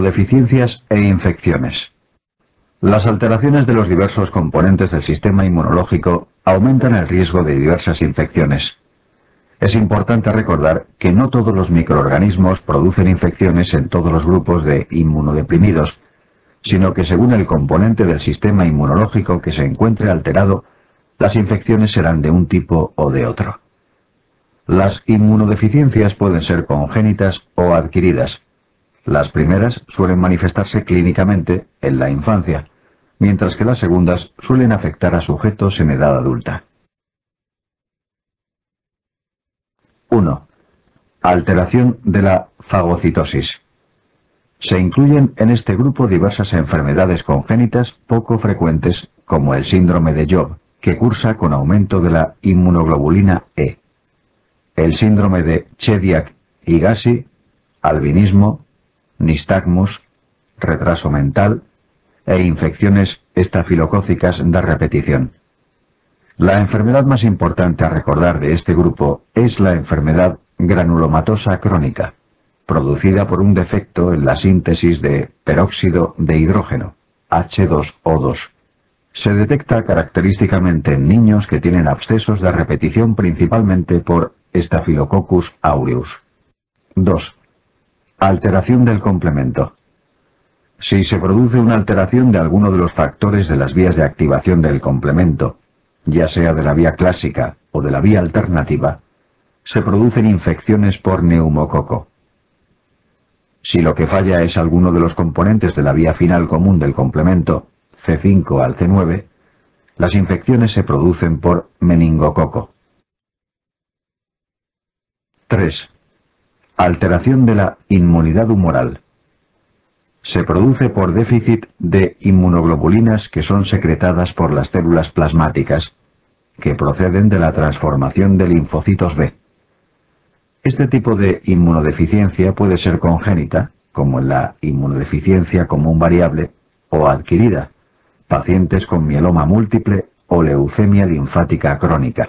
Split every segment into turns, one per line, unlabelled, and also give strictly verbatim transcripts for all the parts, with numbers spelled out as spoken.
Inmunodeficiencias e infecciones. Las alteraciones de los diversos componentes del sistema inmunológico aumentan el riesgo de diversas infecciones. Es importante recordar que no todos los microorganismos producen infecciones en todos los grupos de inmunodeprimidos, sino que según el componente del sistema inmunológico que se encuentre alterado, las infecciones serán de un tipo o de otro. Las inmunodeficiencias pueden ser congénitas o adquiridas. Las primeras suelen manifestarse clínicamente en la infancia, mientras que las segundas suelen afectar a sujetos en edad adulta. uno. Alteración de la fagocitosis. Se incluyen en este grupo diversas enfermedades congénitas poco frecuentes, como el síndrome de Job, que cursa con aumento de la inmunoglobulina E, el síndrome de Chediak-Higashi, albinismo, nistagmus, retraso mental e infecciones estafilocócicas de repetición. La enfermedad más importante a recordar de este grupo es la enfermedad granulomatosa crónica, producida por un defecto en la síntesis de peróxido de hidrógeno, H dos O dos. Se detecta característicamente en niños que tienen abscesos de repetición principalmente por Staphylococcus aureus. dos. Alteración del complemento. Si se produce una alteración de alguno de los factores de las vías de activación del complemento, ya sea de la vía clásica o de la vía alternativa, se producen infecciones por neumococo. Si lo que falla es alguno de los componentes de la vía final común del complemento, C cinco al C nueve, las infecciones se producen por meningococo. tres. Alteración de la inmunidad humoral. Se produce por déficit de inmunoglobulinas que son secretadas por las células plasmáticas, que proceden de la transformación de linfocitos B. Este tipo de inmunodeficiencia puede ser congénita, como en la inmunodeficiencia común variable, o adquirida, pacientes con mieloma múltiple o leucemia linfática crónica.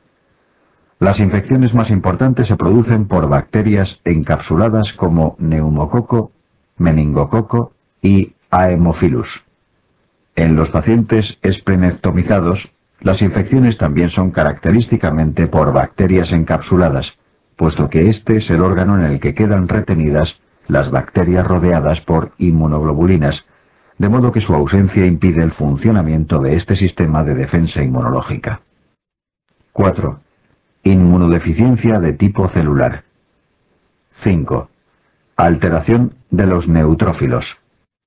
Las infecciones más importantes se producen por bacterias encapsuladas como neumococo, meningococo y Haemophilus. En los pacientes esplenectomizados, las infecciones también son característicamente por bacterias encapsuladas, puesto que este es el órgano en el que quedan retenidas las bacterias rodeadas por inmunoglobulinas, de modo que su ausencia impide el funcionamiento de este sistema de defensa inmunológica. cuatro. Inmunodeficiencia de tipo celular. cinco. Alteración de los neutrófilos.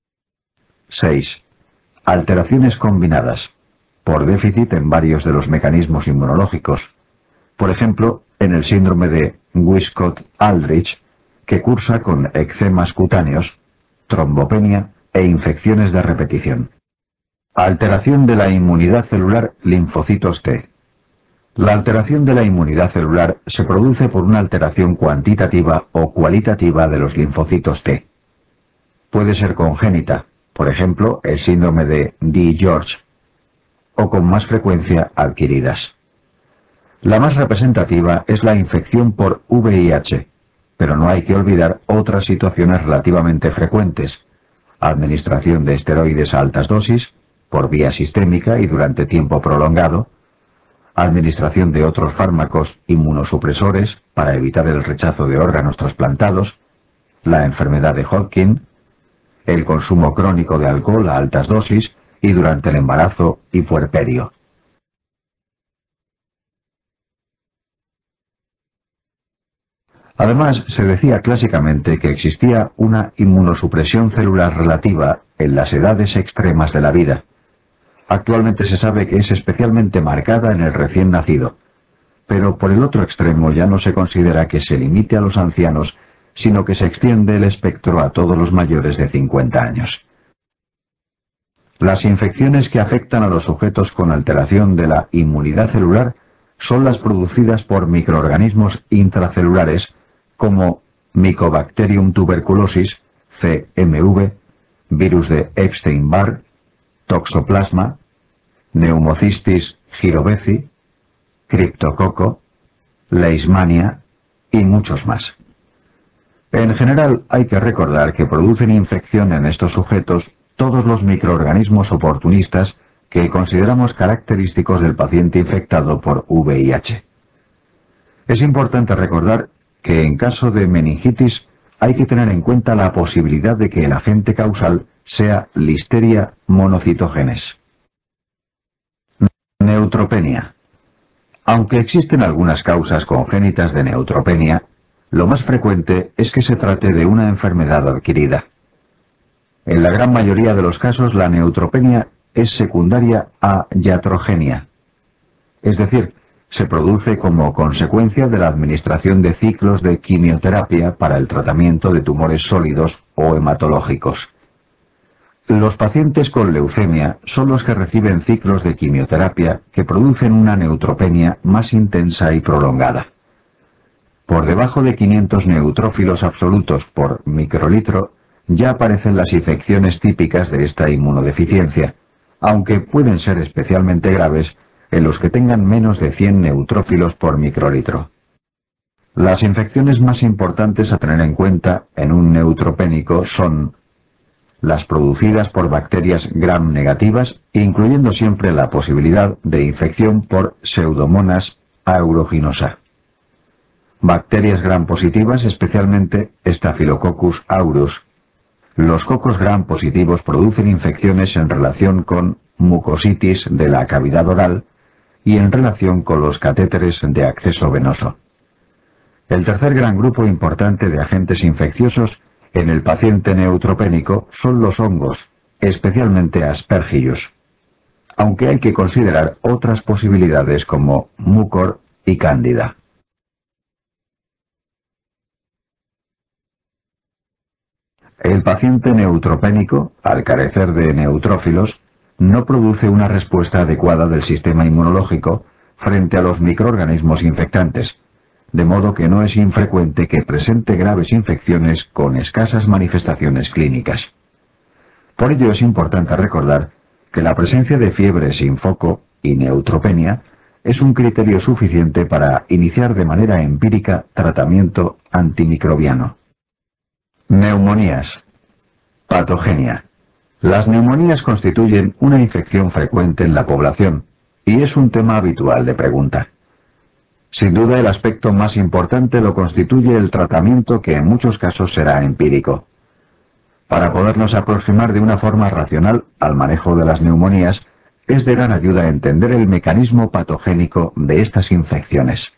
seis. Alteraciones combinadas, por déficit en varios de los mecanismos inmunológicos. Por ejemplo, en el síndrome de Wiskott-Aldrich, que cursa con eczemas cutáneos, trombopenia e infecciones de repetición. Alteración de la inmunidad celular linfocitos T. La alteración de la inmunidad celular se produce por una alteración cuantitativa o cualitativa de los linfocitos T. Puede ser congénita, por ejemplo, el síndrome de D. George, o con más frecuencia adquiridas. La más representativa es la infección por V I H, pero no hay que olvidar otras situaciones relativamente frecuentes: administración de esteroides a altas dosis, por vía sistémica y durante tiempo prolongado, administración de otros fármacos inmunosupresores para evitar el rechazo de órganos trasplantados, la enfermedad de Hodgkin, el consumo crónico de alcohol a altas dosis y durante el embarazo y puerperio. Además, se decía clásicamente que existía una inmunosupresión celular relativa en las edades extremas de la vida. Actualmente se sabe que es especialmente marcada en el recién nacido, pero por el otro extremo ya no se considera que se limite a los ancianos, sino que se extiende el espectro a todos los mayores de cincuenta años. Las infecciones que afectan a los sujetos con alteración de la inmunidad celular son las producidas por microorganismos intracelulares como Mycobacterium tuberculosis, C M V, virus de Epstein-Barr, Toxoplasma, Pneumocystis jiroveci, Cryptococo, Leishmania y muchos más. En general, hay que recordar que producen infección en estos sujetos todos los microorganismos oportunistas que consideramos característicos del paciente infectado por V I H. Es importante recordar que en caso de meningitis hay que tener en cuenta la posibilidad de que el agente causal sea Listeria monocytogenes. Neutropenia. Aunque existen algunas causas congénitas de neutropenia, lo más frecuente es que se trate de una enfermedad adquirida. En la gran mayoría de los casos, la neutropenia es secundaria a iatrogenia, es decir, se produce como consecuencia de la administración de ciclos de quimioterapia para el tratamiento de tumores sólidos o hematológicos. Los pacientes con leucemia son los que reciben ciclos de quimioterapia que producen una neutropenia más intensa y prolongada. Por debajo de quinientos neutrófilos absolutos por microlitro ya aparecen las infecciones típicas de esta inmunodeficiencia, aunque pueden ser especialmente graves en los que tengan menos de cien neutrófilos por microlitro. Las infecciones más importantes a tener en cuenta en un neutropénico son las producidas por bacterias gram negativas, incluyendo siempre la posibilidad de infección por Pseudomonas aeruginosa. Bacterias gram positivas, especialmente Staphylococcus aureus. Los cocos gram positivos producen infecciones en relación con mucositis de la cavidad oral y en relación con los catéteres de acceso venoso. El tercer gran grupo importante de agentes infecciosos en el paciente neutropénico son los hongos, especialmente Aspergillus, aunque hay que considerar otras posibilidades como Mucor y Cándida. El paciente neutropénico, al carecer de neutrófilos, no produce una respuesta adecuada del sistema inmunológico frente a los microorganismos infectantes, de modo que no es infrecuente que presente graves infecciones con escasas manifestaciones clínicas. Por ello es importante recordar que la presencia de fiebre sin foco y neutropenia es un criterio suficiente para iniciar de manera empírica tratamiento antimicrobiano. Neumonías. Patogenia. Las neumonías constituyen una infección frecuente en la población y es un tema habitual de pregunta. Sin duda el aspecto más importante lo constituye el tratamiento, que en muchos casos será empírico. Para podernos aproximar de una forma racional al manejo de las neumonías, es de gran ayuda entender el mecanismo patogénico de estas infecciones.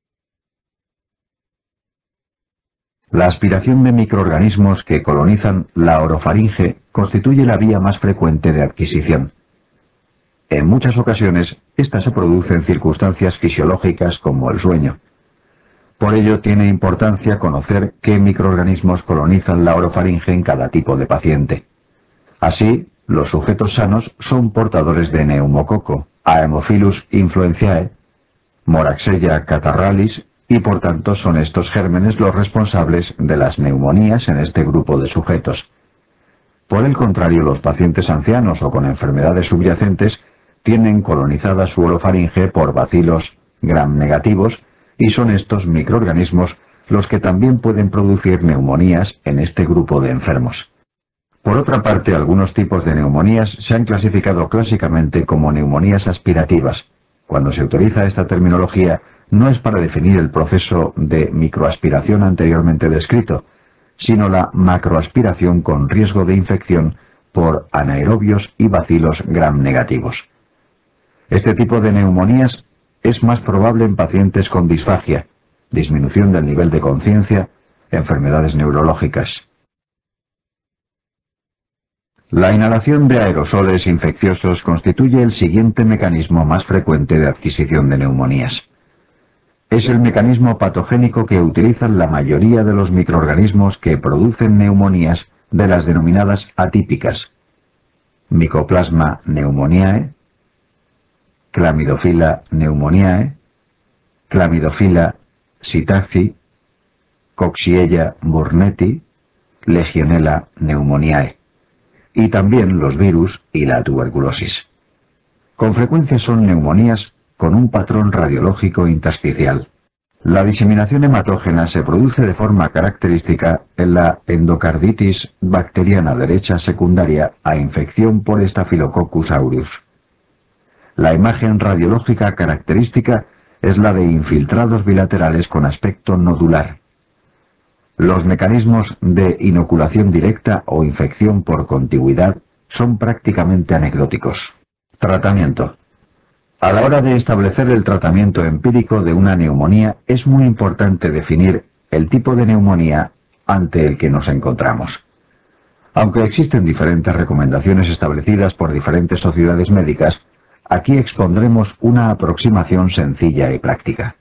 La aspiración de microorganismos que colonizan la orofaringe constituye la vía más frecuente de adquisición. En muchas ocasiones, esta se produce en circunstancias fisiológicas como el sueño. Por ello tiene importancia conocer qué microorganismos colonizan la orofaringe en cada tipo de paciente. Así, los sujetos sanos son portadores de neumococo, Haemophilus influenzae, Moraxella catarrhalis, y por tanto son estos gérmenes los responsables de las neumonías en este grupo de sujetos. Por el contrario, los pacientes ancianos o con enfermedades subyacentes tienen colonizada su orofaringe por bacilos gram negativos, y son estos microorganismos los que también pueden producir neumonías en este grupo de enfermos. Por otra parte, algunos tipos de neumonías se han clasificado clásicamente como neumonías aspirativas. Cuando se utiliza esta terminología, no es para definir el proceso de microaspiración anteriormente descrito, sino la macroaspiración con riesgo de infección por anaerobios y bacilos gram negativos. Este tipo de neumonías es más probable en pacientes con disfagia, disminución del nivel de conciencia, enfermedades neurológicas. La inhalación de aerosoles infecciosos constituye el siguiente mecanismo más frecuente de adquisición de neumonías. Es el mecanismo patogénico que utilizan la mayoría de los microorganismos que producen neumonías de las denominadas atípicas: Mycoplasma pneumoniae, Chlamydophila pneumoniae, Chlamydophila psittaci, Coxiella burnetii, Legionella pneumoniae, y también los virus y la tuberculosis. Con frecuencia son neumonías con un patrón radiológico intersticial. La diseminación hematógena se produce de forma característica en la endocarditis bacteriana derecha secundaria a infección por Staphylococcus aureus. La imagen radiológica característica es la de infiltrados bilaterales con aspecto nodular. Los mecanismos de inoculación directa o infección por contigüidad son prácticamente anecdóticos. Tratamiento. A la hora de establecer el tratamiento empírico de una neumonía es muy importante definir el tipo de neumonía ante el que nos encontramos. Aunque existen diferentes recomendaciones establecidas por diferentes sociedades médicas, aquí expondremos una aproximación sencilla y práctica.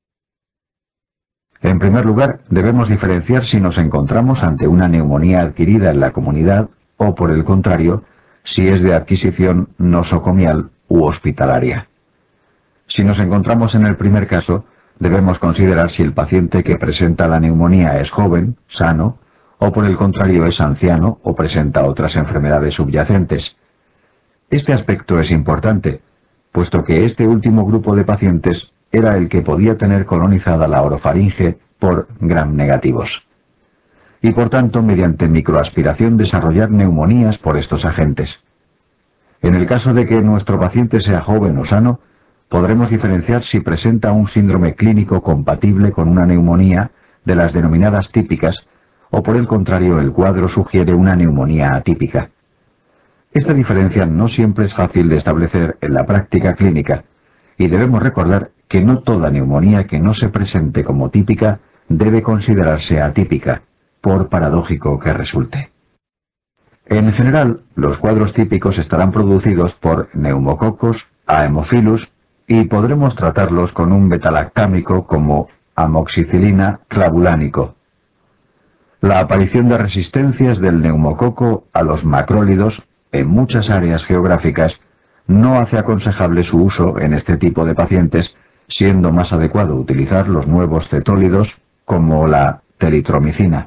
En primer lugar, debemos diferenciar si nos encontramos ante una neumonía adquirida en la comunidad o, por el contrario, si es de adquisición nosocomial u hospitalaria. Si nos encontramos en el primer caso, debemos considerar si el paciente que presenta la neumonía es joven, sano, o por el contrario es anciano o presenta otras enfermedades subyacentes. Este aspecto es importante, puesto que este último grupo de pacientes era el que podía tener colonizada la orofaringe por gram negativos, y por tanto mediante microaspiración desarrollar neumonías por estos agentes. En el caso de que nuestro paciente sea joven o sano, podremos diferenciar si presenta un síndrome clínico compatible con una neumonía de las denominadas típicas, o por el contrario el cuadro sugiere una neumonía atípica. Esta diferencia no siempre es fácil de establecer en la práctica clínica, y debemos recordar que no toda neumonía que no se presente como típica debe considerarse atípica, por paradójico que resulte. En general, los cuadros típicos estarán producidos por neumococos, Haemophilus, y podremos tratarlos con un betalactámico como amoxicilina clavulánico. La aparición de resistencias del neumococo a los macrólidos en muchas áreas geográficas no hace aconsejable su uso en este tipo de pacientes, siendo más adecuado utilizar los nuevos cetólidos como la teritromicina.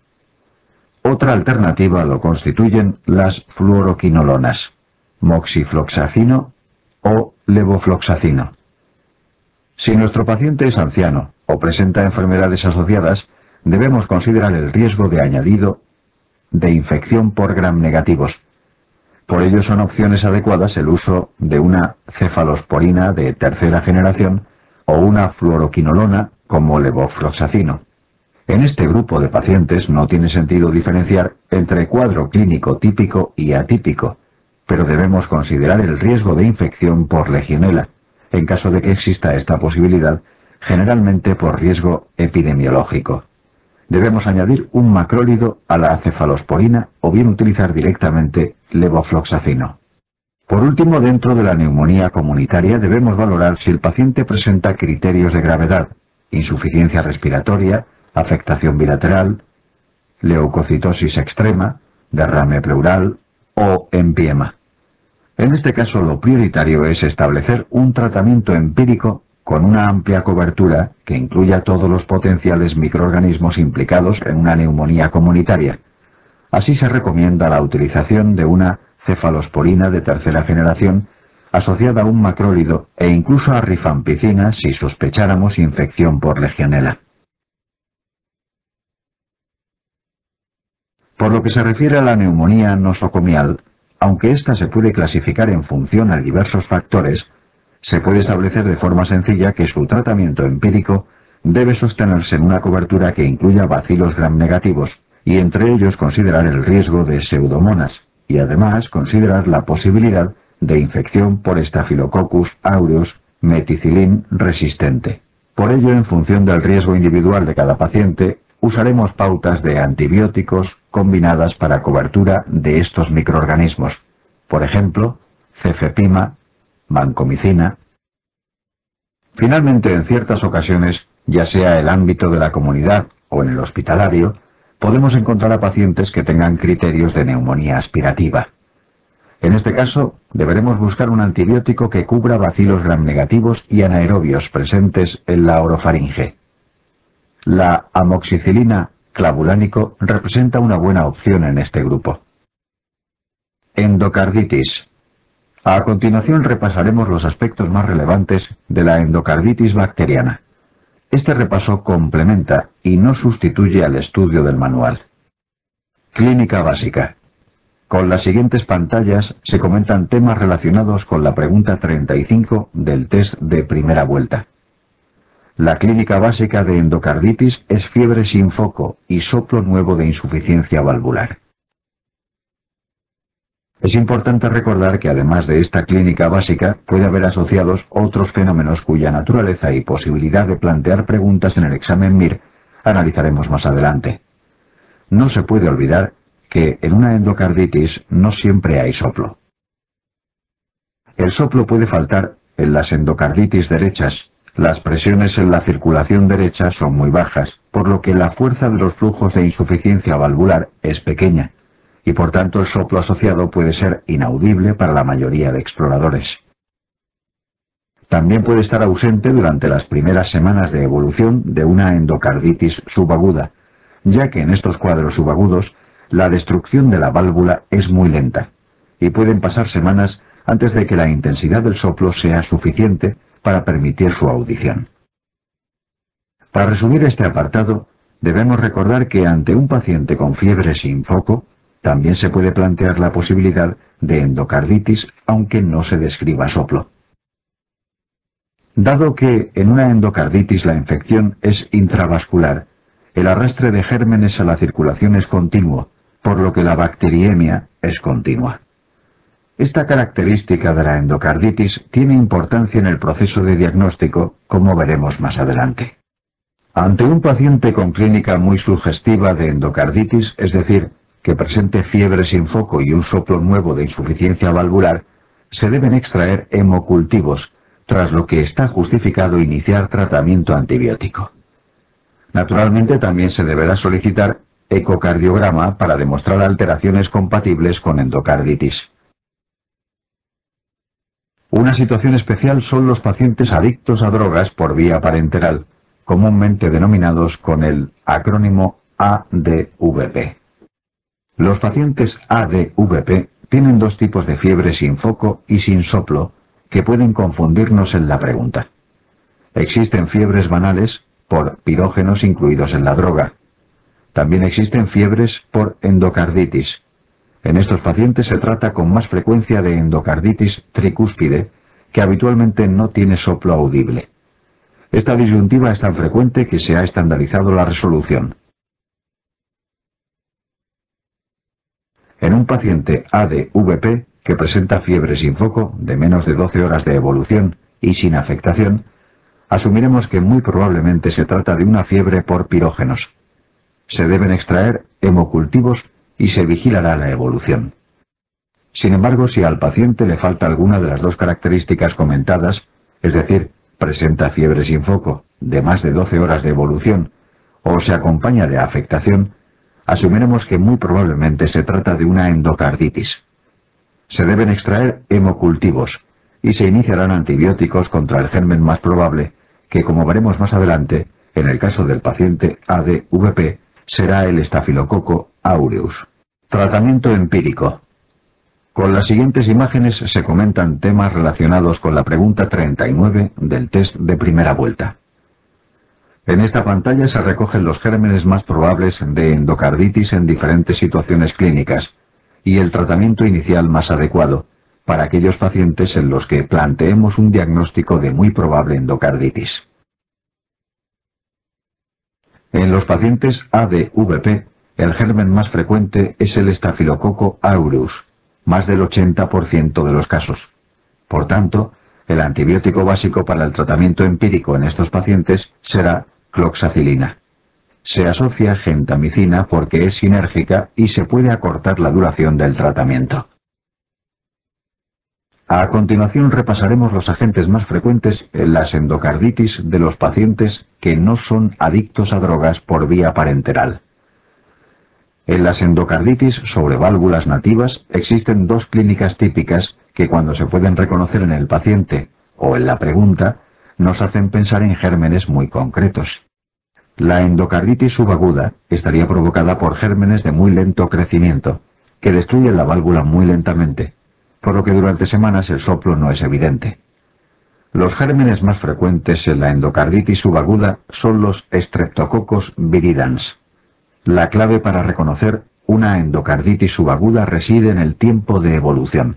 Otra alternativa lo constituyen las fluoroquinolonas, moxifloxacino o levofloxacino. Si nuestro paciente es anciano o presenta enfermedades asociadas, debemos considerar el riesgo de añadido de infección por gram negativos. Por ello son opciones adecuadas el uso de una cefalosporina de tercera generación o una fluoroquinolona como levofloxacino. En este grupo de pacientes no tiene sentido diferenciar entre cuadro clínico típico y atípico, pero debemos considerar el riesgo de infección por legionela, en caso de que exista esta posibilidad, generalmente por riesgo epidemiológico. Debemos añadir un macrólido a la cefalosporina o bien utilizar directamente levofloxacino. Por último, dentro de la neumonía comunitaria debemos valorar si el paciente presenta criterios de gravedad, insuficiencia respiratoria, afectación bilateral, leucocitosis extrema, derrame pleural o empiema. En este caso lo prioritario es establecer un tratamiento empírico con una amplia cobertura que incluya todos los potenciales microorganismos implicados en una neumonía comunitaria. Así se recomienda la utilización de una cefalosporina de tercera generación asociada a un macrólido e incluso a rifampicina si sospecháramos infección por legionela. Por lo que se refiere a la neumonía nosocomial, aunque ésta se puede clasificar en función a diversos factores, se puede establecer de forma sencilla que su tratamiento empírico debe sostenerse en una cobertura que incluya bacilos gram negativos y entre ellos considerar el riesgo de pseudomonas y además considerar la posibilidad de infección por Staphylococcus aureus meticilin resistente. Por ello, en función del riesgo individual de cada paciente, usaremos pautas de antibióticos combinadas para cobertura de estos microorganismos, por ejemplo, cefepima, vancomicina. Finalmente, en ciertas ocasiones, ya sea el ámbito de la comunidad o en el hospitalario, podemos encontrar a pacientes que tengan criterios de neumonía aspirativa. En este caso, deberemos buscar un antibiótico que cubra bacilos gram negativos y anaerobios presentes en la orofaringe. La amoxicilina clavulánico representa una buena opción en este grupo. Endocarditis. A continuación repasaremos los aspectos más relevantes de la endocarditis bacteriana. Este repaso complementa y no sustituye al estudio del manual. Clínica básica. Con las siguientes pantallas se comentan temas relacionados con la pregunta treinta y cinco del test de primera vuelta. La clínica básica de endocarditis es fiebre sin foco y soplo nuevo de insuficiencia valvular. Es importante recordar que además de esta clínica básica puede haber asociados otros fenómenos cuya naturaleza y posibilidad de plantear preguntas en el examen M I R analizaremos más adelante. No se puede olvidar que en una endocarditis no siempre hay soplo. El soplo puede faltar en las endocarditis derechas. Las presiones en la circulación derecha son muy bajas, por lo que la fuerza de los flujos de insuficiencia valvular es pequeña, y por tanto el soplo asociado puede ser inaudible para la mayoría de exploradores. También puede estar ausente durante las primeras semanas de evolución de una endocarditis subaguda, ya que en estos cuadros subagudos la destrucción de la válvula es muy lenta, y pueden pasar semanas antes de que la intensidad del soplo sea suficiente para permitir su audición. Para resumir este apartado, debemos recordar que ante un paciente con fiebre sin foco, también se puede plantear la posibilidad de endocarditis, aunque no se describa soplo. Dado que en una endocarditis la infección es intravascular, el arrastre de gérmenes a la circulación es continuo, por lo que la bacteriemia es continua. Esta característica de la endocarditis tiene importancia en el proceso de diagnóstico, como veremos más adelante. Ante un paciente con clínica muy sugestiva de endocarditis, es decir, que presente fiebre sin foco y un soplo nuevo de insuficiencia valvular, se deben extraer hemocultivos, tras lo que está justificado iniciar tratamiento antibiótico. Naturalmente también se deberá solicitar ecocardiograma para demostrar alteraciones compatibles con endocarditis. Una situación especial son los pacientes adictos a drogas por vía parenteral, comúnmente denominados con el acrónimo A D V P. Los pacientes A D V P tienen dos tipos de fiebre sin foco y sin soplo que pueden confundirnos en la pregunta. Existen fiebres banales por pirógenos incluidos en la droga. También existen fiebres por endocarditis. En estos pacientes se trata con más frecuencia de endocarditis tricúspide, que habitualmente no tiene soplo audible. Esta disyuntiva es tan frecuente que se ha estandarizado la resolución. En un paciente A D V P que presenta fiebre sin foco, de menos de doce horas de evolución y sin afectación, asumiremos que muy probablemente se trata de una fiebre por pirógenos. Se deben extraer hemocultivos y se vigilará la evolución. Sin embargo, si al paciente le falta alguna de las dos características comentadas, es decir, presenta fiebre sin foco, de más de doce horas de evolución, o se acompaña de afectación, asumiremos que muy probablemente se trata de una endocarditis. Se deben extraer hemocultivos y se iniciarán antibióticos contra el germen más probable, que como veremos más adelante, en el caso del paciente A D V P, será el estafilococo aureus. Tratamiento empírico. Con las siguientes imágenes se comentan temas relacionados con la pregunta treinta y nueve del test de primera vuelta. En esta pantalla se recogen los gérmenes más probables de endocarditis en diferentes situaciones clínicas y el tratamiento inicial más adecuado para aquellos pacientes en los que planteemos un diagnóstico de muy probable endocarditis. En los pacientes A D V P, el germen más frecuente es el estafilococo aureus, más del ochenta por ciento de los casos. Por tanto, el antibiótico básico para el tratamiento empírico en estos pacientes será cloxacilina. Se asocia gentamicina porque es sinérgica y se puede acortar la duración del tratamiento. A continuación repasaremos los agentes más frecuentes en las endocarditis de los pacientes que no son adictos a drogas por vía parenteral. En las endocarditis sobre válvulas nativas existen dos clínicas típicas que cuando se pueden reconocer en el paciente o en la pregunta nos hacen pensar en gérmenes muy concretos. La endocarditis subaguda estaría provocada por gérmenes de muy lento crecimiento que destruyen la válvula muy lentamente, por lo que durante semanas el soplo no es evidente. Los gérmenes más frecuentes en la endocarditis subaguda son los Streptococcus viridans. La clave para reconocer una endocarditis subaguda reside en el tiempo de evolución.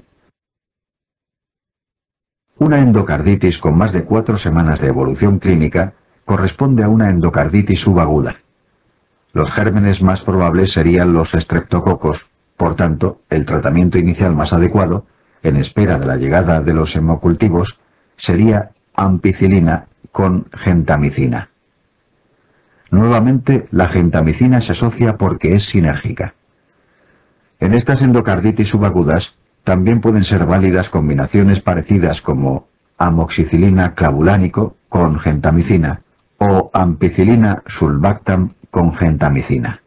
Una endocarditis con más de cuatro semanas de evolución clínica corresponde a una endocarditis subaguda. Los gérmenes más probables serían los Streptococcus. Por tanto, el tratamiento inicial más adecuado, en espera de la llegada de los hemocultivos, sería ampicilina con gentamicina. Nuevamente, la gentamicina se asocia porque es sinérgica. En estas endocarditis subagudas también pueden ser válidas combinaciones parecidas como amoxicilina clavulánico con gentamicina o ampicilina sulbactam con gentamicina.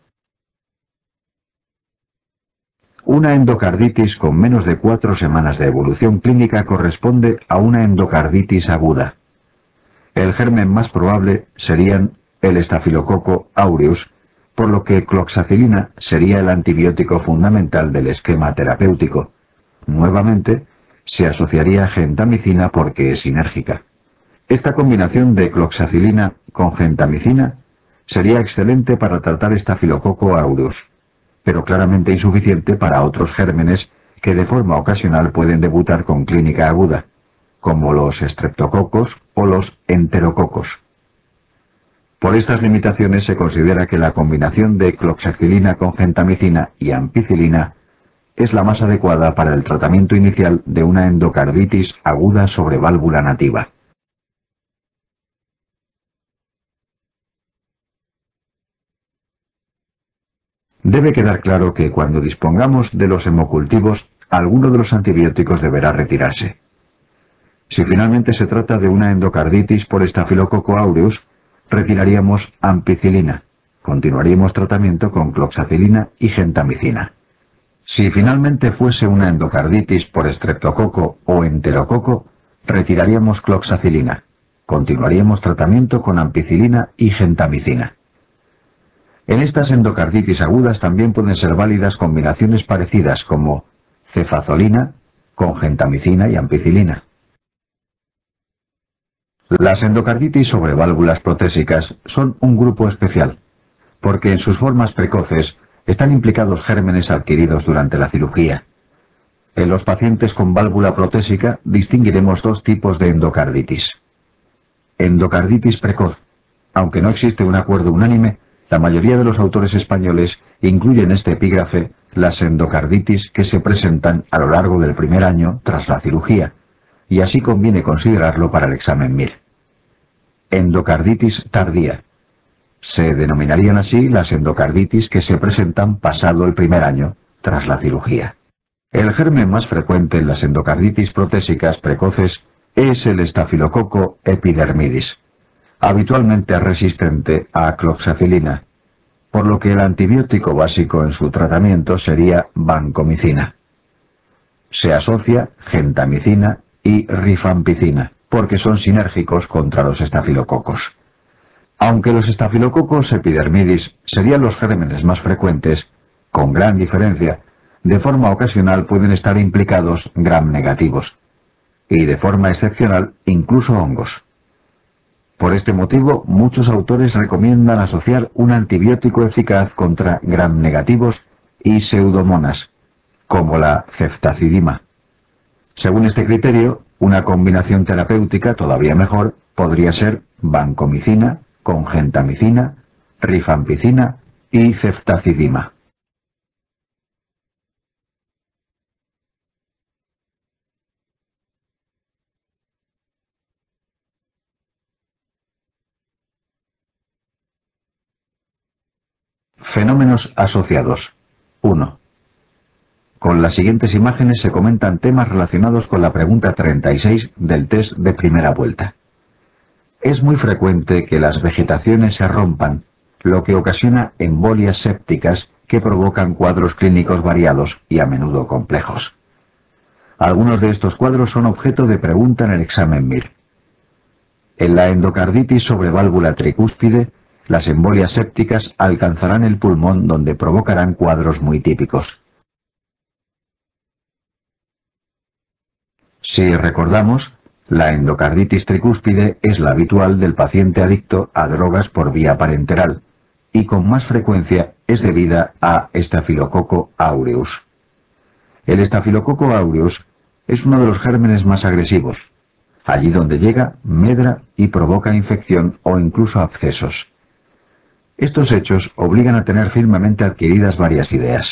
Una endocarditis con menos de cuatro semanas de evolución clínica corresponde a una endocarditis aguda. El germen más probable serían el Staphylococcus aureus, por lo que cloxacilina sería el antibiótico fundamental del esquema terapéutico. Nuevamente, se asociaría a gentamicina porque es sinérgica. Esta combinación de cloxacilina con gentamicina sería excelente para tratar Staphylococcus aureus, pero claramente insuficiente para otros gérmenes que de forma ocasional pueden debutar con clínica aguda, como los Streptococcus o los Enterococos. Por estas limitaciones se considera que la combinación de cloxacilina con gentamicina y ampicilina es la más adecuada para el tratamiento inicial de una endocarditis aguda sobre válvula nativa. Debe quedar claro que cuando dispongamos de los hemocultivos, alguno de los antibióticos deberá retirarse. Si finalmente se trata de una endocarditis por Staphylococcus aureus, retiraríamos ampicilina. Continuaríamos tratamiento con cloxacilina y gentamicina. Si finalmente fuese una endocarditis por Streptococo o Enterococo, retiraríamos cloxacilina. Continuaríamos tratamiento con ampicilina y gentamicina. En estas endocarditis agudas también pueden ser válidas combinaciones parecidas como cefazolina con gentamicina y ampicilina. Las endocarditis sobre válvulas protésicas son un grupo especial, porque en sus formas precoces están implicados gérmenes adquiridos durante la cirugía. En los pacientes con válvula protésica distinguiremos dos tipos de endocarditis. Endocarditis precoz. Aunque no existe un acuerdo unánime, la mayoría de los autores españoles incluyen este epígrafe las endocarditis que se presentan a lo largo del primer año tras la cirugía, y así conviene considerarlo para el examen M I R. Endocarditis tardía. Se denominarían así las endocarditis que se presentan pasado el primer año tras la cirugía. El germen más frecuente en las endocarditis protésicas precoces es el Staphylococcus epidermidis, habitualmente resistente a cloxacilina, por lo que el antibiótico básico en su tratamiento sería vancomicina. Se asocia gentamicina y rifampicina, porque son sinérgicos contra los estafilococos. Aunque los estafilococos epidermidis serían los gérmenes más frecuentes, con gran diferencia, de forma ocasional pueden estar implicados gram negativos, y de forma excepcional incluso hongos. Por este motivo, muchos autores recomiendan asociar un antibiótico eficaz contra gram negativos y pseudomonas, como la ceftazidima. Según este criterio, una combinación terapéutica todavía mejor podría ser vancomicina con gentamicina, rifampicina y ceftazidima. Fenómenos asociados. uno. Con las siguientes imágenes se comentan temas relacionados con la pregunta treinta y seis del test de primera vuelta. Es muy frecuente que las vegetaciones se rompan, lo que ocasiona embolias sépticas que provocan cuadros clínicos variados y a menudo complejos. Algunos de estos cuadros son objeto de pregunta en el examen M I R. En la endocarditis sobre válvula tricúspide, las embolias sépticas alcanzarán el pulmón donde provocarán cuadros muy típicos. Si recordamos, La endocarditis tricúspide es la habitual del paciente adicto a drogas por vía parenteral y con más frecuencia es debida a Staphylococcus aureus. El Staphylococcus aureus es uno de los gérmenes más agresivos. Allí donde llega, medra y provoca infección o incluso abscesos. Estos hechos obligan a tener firmemente adquiridas varias ideas.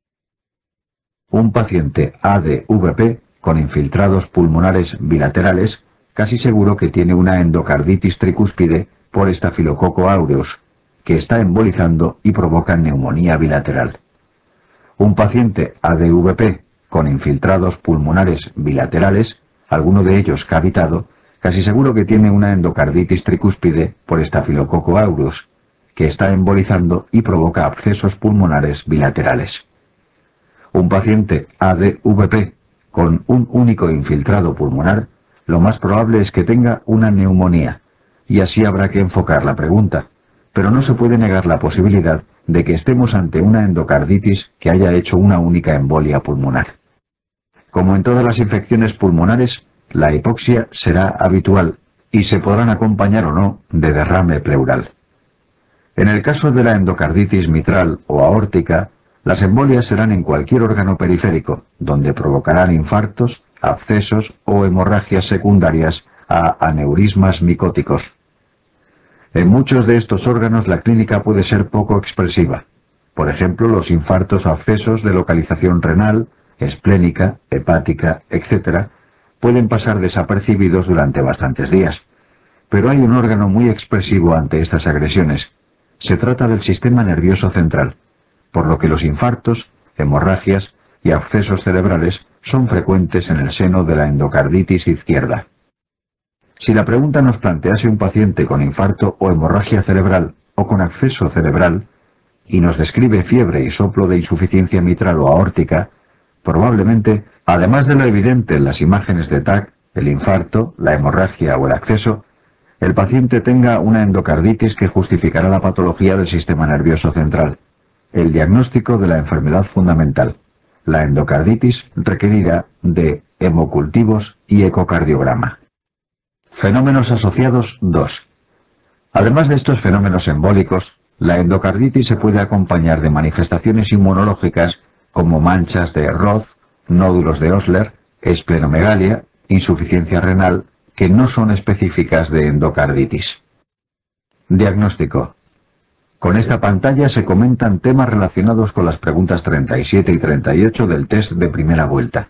Un paciente A D V P con infiltrados pulmonares bilaterales, casi seguro que tiene una endocarditis tricúspide por Staphylococcus aureus, que está embolizando y provoca neumonía bilateral. Un paciente A D V P con infiltrados pulmonares bilaterales, alguno de ellos cavitado, casi seguro que tiene una endocarditis tricúspide por Staphylococcus aureus, que está embolizando y provoca abscesos pulmonares bilaterales. Un paciente A D V P con un único infiltrado pulmonar, lo más probable es que tenga una neumonía, y así habrá que enfocar la pregunta, pero no se puede negar la posibilidad de que estemos ante una endocarditis que haya hecho una única embolia pulmonar. Como en todas las infecciones pulmonares, la hipoxia será habitual y se podrán acompañar o no de derrame pleural. En el caso de la endocarditis mitral o aórtica, las embolias serán en cualquier órgano periférico, donde provocarán infartos, abscesos o hemorragias secundarias a aneurismas micóticos. En muchos de estos órganos la clínica puede ser poco expresiva. Por ejemplo, los infartos o abscesos de localización renal, esplénica, hepática, etcétera, pueden pasar desapercibidos durante bastantes días. Pero hay un órgano muy expresivo ante estas agresiones. Se trata del sistema nervioso central, por lo que los infartos, hemorragias y abscesos cerebrales son frecuentes en el seno de la endocarditis izquierda. Si la pregunta nos plantease un paciente con infarto o hemorragia cerebral o con absceso cerebral, y nos describe fiebre y soplo de insuficiencia mitral o aórtica, probablemente, además de lo evidente en las imágenes de T A C, el infarto, la hemorragia o el absceso, el paciente tenga una endocarditis que justificará la patología del sistema nervioso central. El diagnóstico de la enfermedad fundamental. La endocarditis requerirá de hemocultivos y ecocardiograma. Fenómenos asociados dos. Además de estos fenómenos embólicos, la endocarditis se puede acompañar de manifestaciones inmunológicas como manchas de Roth, nódulos de Osler, esplenomegalia, insuficiencia renal, que no son específicas de endocarditis. Diagnóstico. Con esta pantalla se comentan temas relacionados con las preguntas treinta y siete y treinta y ocho del test de primera vuelta.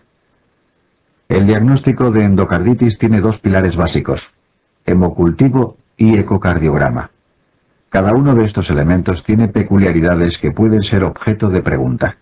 El diagnóstico de endocarditis tiene dos pilares básicos: hemocultivo y ecocardiograma. Cada uno de estos elementos tiene peculiaridades que pueden ser objeto de pregunta.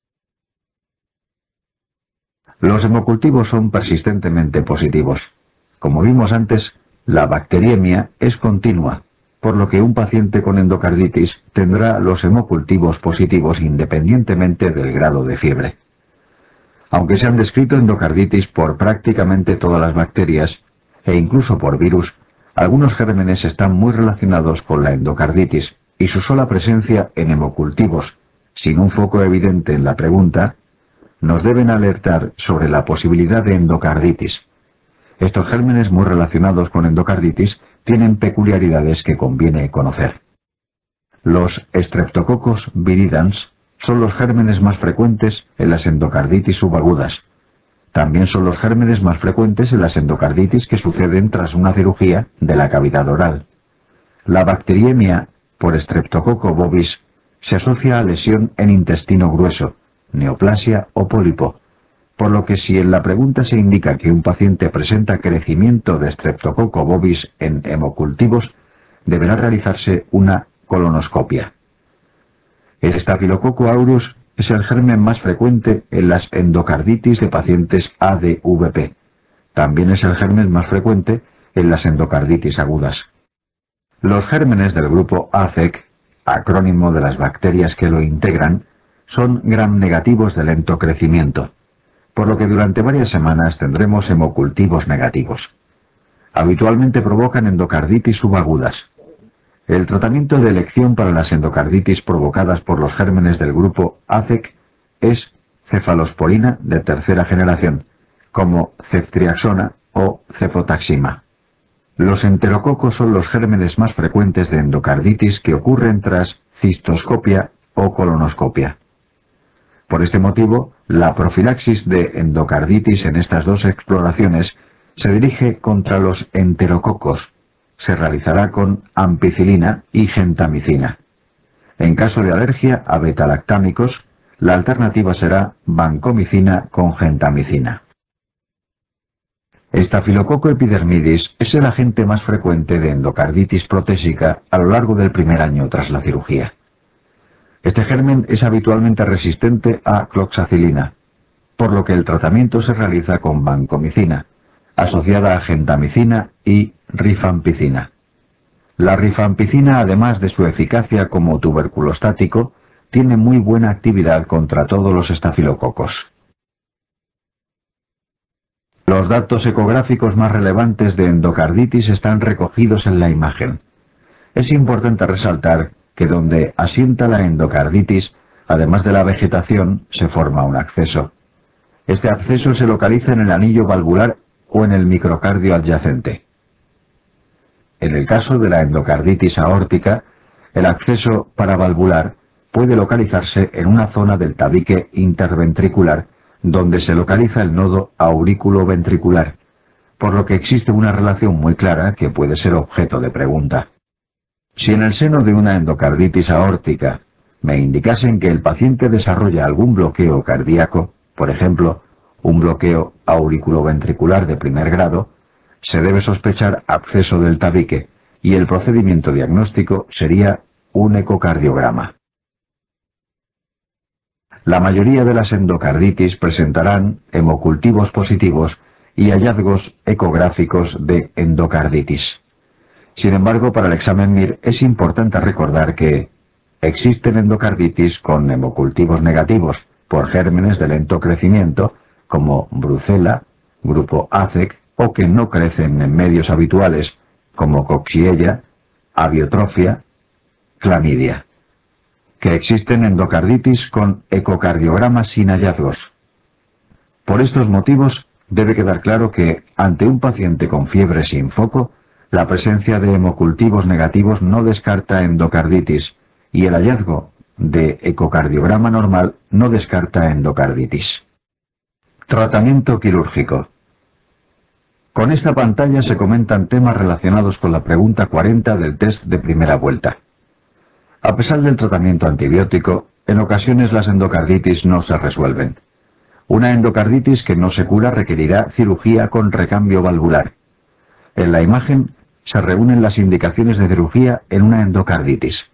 Los hemocultivos son persistentemente positivos. Como vimos antes, la bacteriemia es continua, por lo que un paciente con endocarditis tendrá los hemocultivos positivos independientemente del grado de fiebre. Aunque se han descrito endocarditis por prácticamente todas las bacterias, e incluso por virus, algunos gérmenes están muy relacionados con la endocarditis y su sola presencia en hemocultivos, sin un foco evidente en la pregunta, nos deben alertar sobre la posibilidad de endocarditis. Estos gérmenes muy relacionados con endocarditis tienen peculiaridades que conviene conocer. Los Streptococcus viridans son los gérmenes más frecuentes en las endocarditis subagudas. También son los gérmenes más frecuentes en las endocarditis que suceden tras una cirugía de la cavidad oral. La bacteriemia por Streptococcus bovis se asocia a lesión en intestino grueso, neoplasia o pólipo, por lo que si en la pregunta se indica que un paciente presenta crecimiento de Streptococcus bovis en hemocultivos, deberá realizarse una colonoscopia. El Staphylococcus aureus es el germen más frecuente en las endocarditis de pacientes A D V P. También es el germen más frecuente en las endocarditis agudas. Los gérmenes del grupo A C E C, acrónimo de las bacterias que lo integran, son gram negativos de lento crecimiento, por lo que durante varias semanas tendremos hemocultivos negativos. Habitualmente provocan endocarditis subagudas. El tratamiento de elección para las endocarditis provocadas por los gérmenes del grupo A C E C es cefalosporina de tercera generación, como ceftriaxona o cefotaxima. Los enterococos son los gérmenes más frecuentes de endocarditis que ocurren tras cistoscopia o colonoscopia. Por este motivo, la profilaxis de endocarditis en estas dos exploraciones se dirige contra los enterococos. Se realizará con ampicilina y gentamicina. En caso de alergia a betalactámicos, la alternativa será vancomicina con gentamicina. Estafilococo epidermidis es el agente más frecuente de endocarditis protésica a lo largo del primer año tras la cirugía. Este germen es habitualmente resistente a cloxacilina, por lo que el tratamiento se realiza con vancomicina, asociada a gentamicina y rifampicina. La rifampicina, además de su eficacia como tuberculostático, tiene muy buena actividad contra todos los estafilococos. Los datos ecográficos más relevantes de endocarditis están recogidos en la imagen. Es importante resaltar que donde asienta la endocarditis, además de la vegetación, se forma un acceso. Este acceso se localiza en el anillo valvular o en el microcardio adyacente. En el caso de la endocarditis aórtica, el acceso paravalvular puede localizarse en una zona del tabique interventricular donde se localiza el nodo auriculoventricular, por lo que existe una relación muy clara que puede ser objeto de pregunta. Si en el seno de una endocarditis aórtica me indicasen que el paciente desarrolla algún bloqueo cardíaco, por ejemplo, un bloqueo auriculoventricular de primer grado, se debe sospechar absceso del tabique y el procedimiento diagnóstico sería un ecocardiograma. La mayoría de las endocarditis presentarán hemocultivos positivos y hallazgos ecográficos de endocarditis. Sin embargo, para el examen M I R es importante recordar que existen endocarditis con hemocultivos negativos por gérmenes de lento crecimiento como Brucella, grupo A C E C, o que no crecen en medios habituales como Coxiella, Abiotrofia, Clamidia. Que existen endocarditis con ecocardiograma sin hallazgos. Por estos motivos, debe quedar claro que, ante un paciente con fiebre sin foco, la presencia de hemocultivos negativos no descarta endocarditis y el hallazgo de ecocardiograma normal no descarta endocarditis. Tratamiento quirúrgico. Con esta pantalla se comentan temas relacionados con la pregunta cuarenta del test de primera vuelta. A pesar del tratamiento antibiótico, en ocasiones las endocarditis no se resuelven. Una endocarditis que no se cura requerirá cirugía con recambio valvular. En la imagen se reúnen las indicaciones de cirugía en una endocarditis.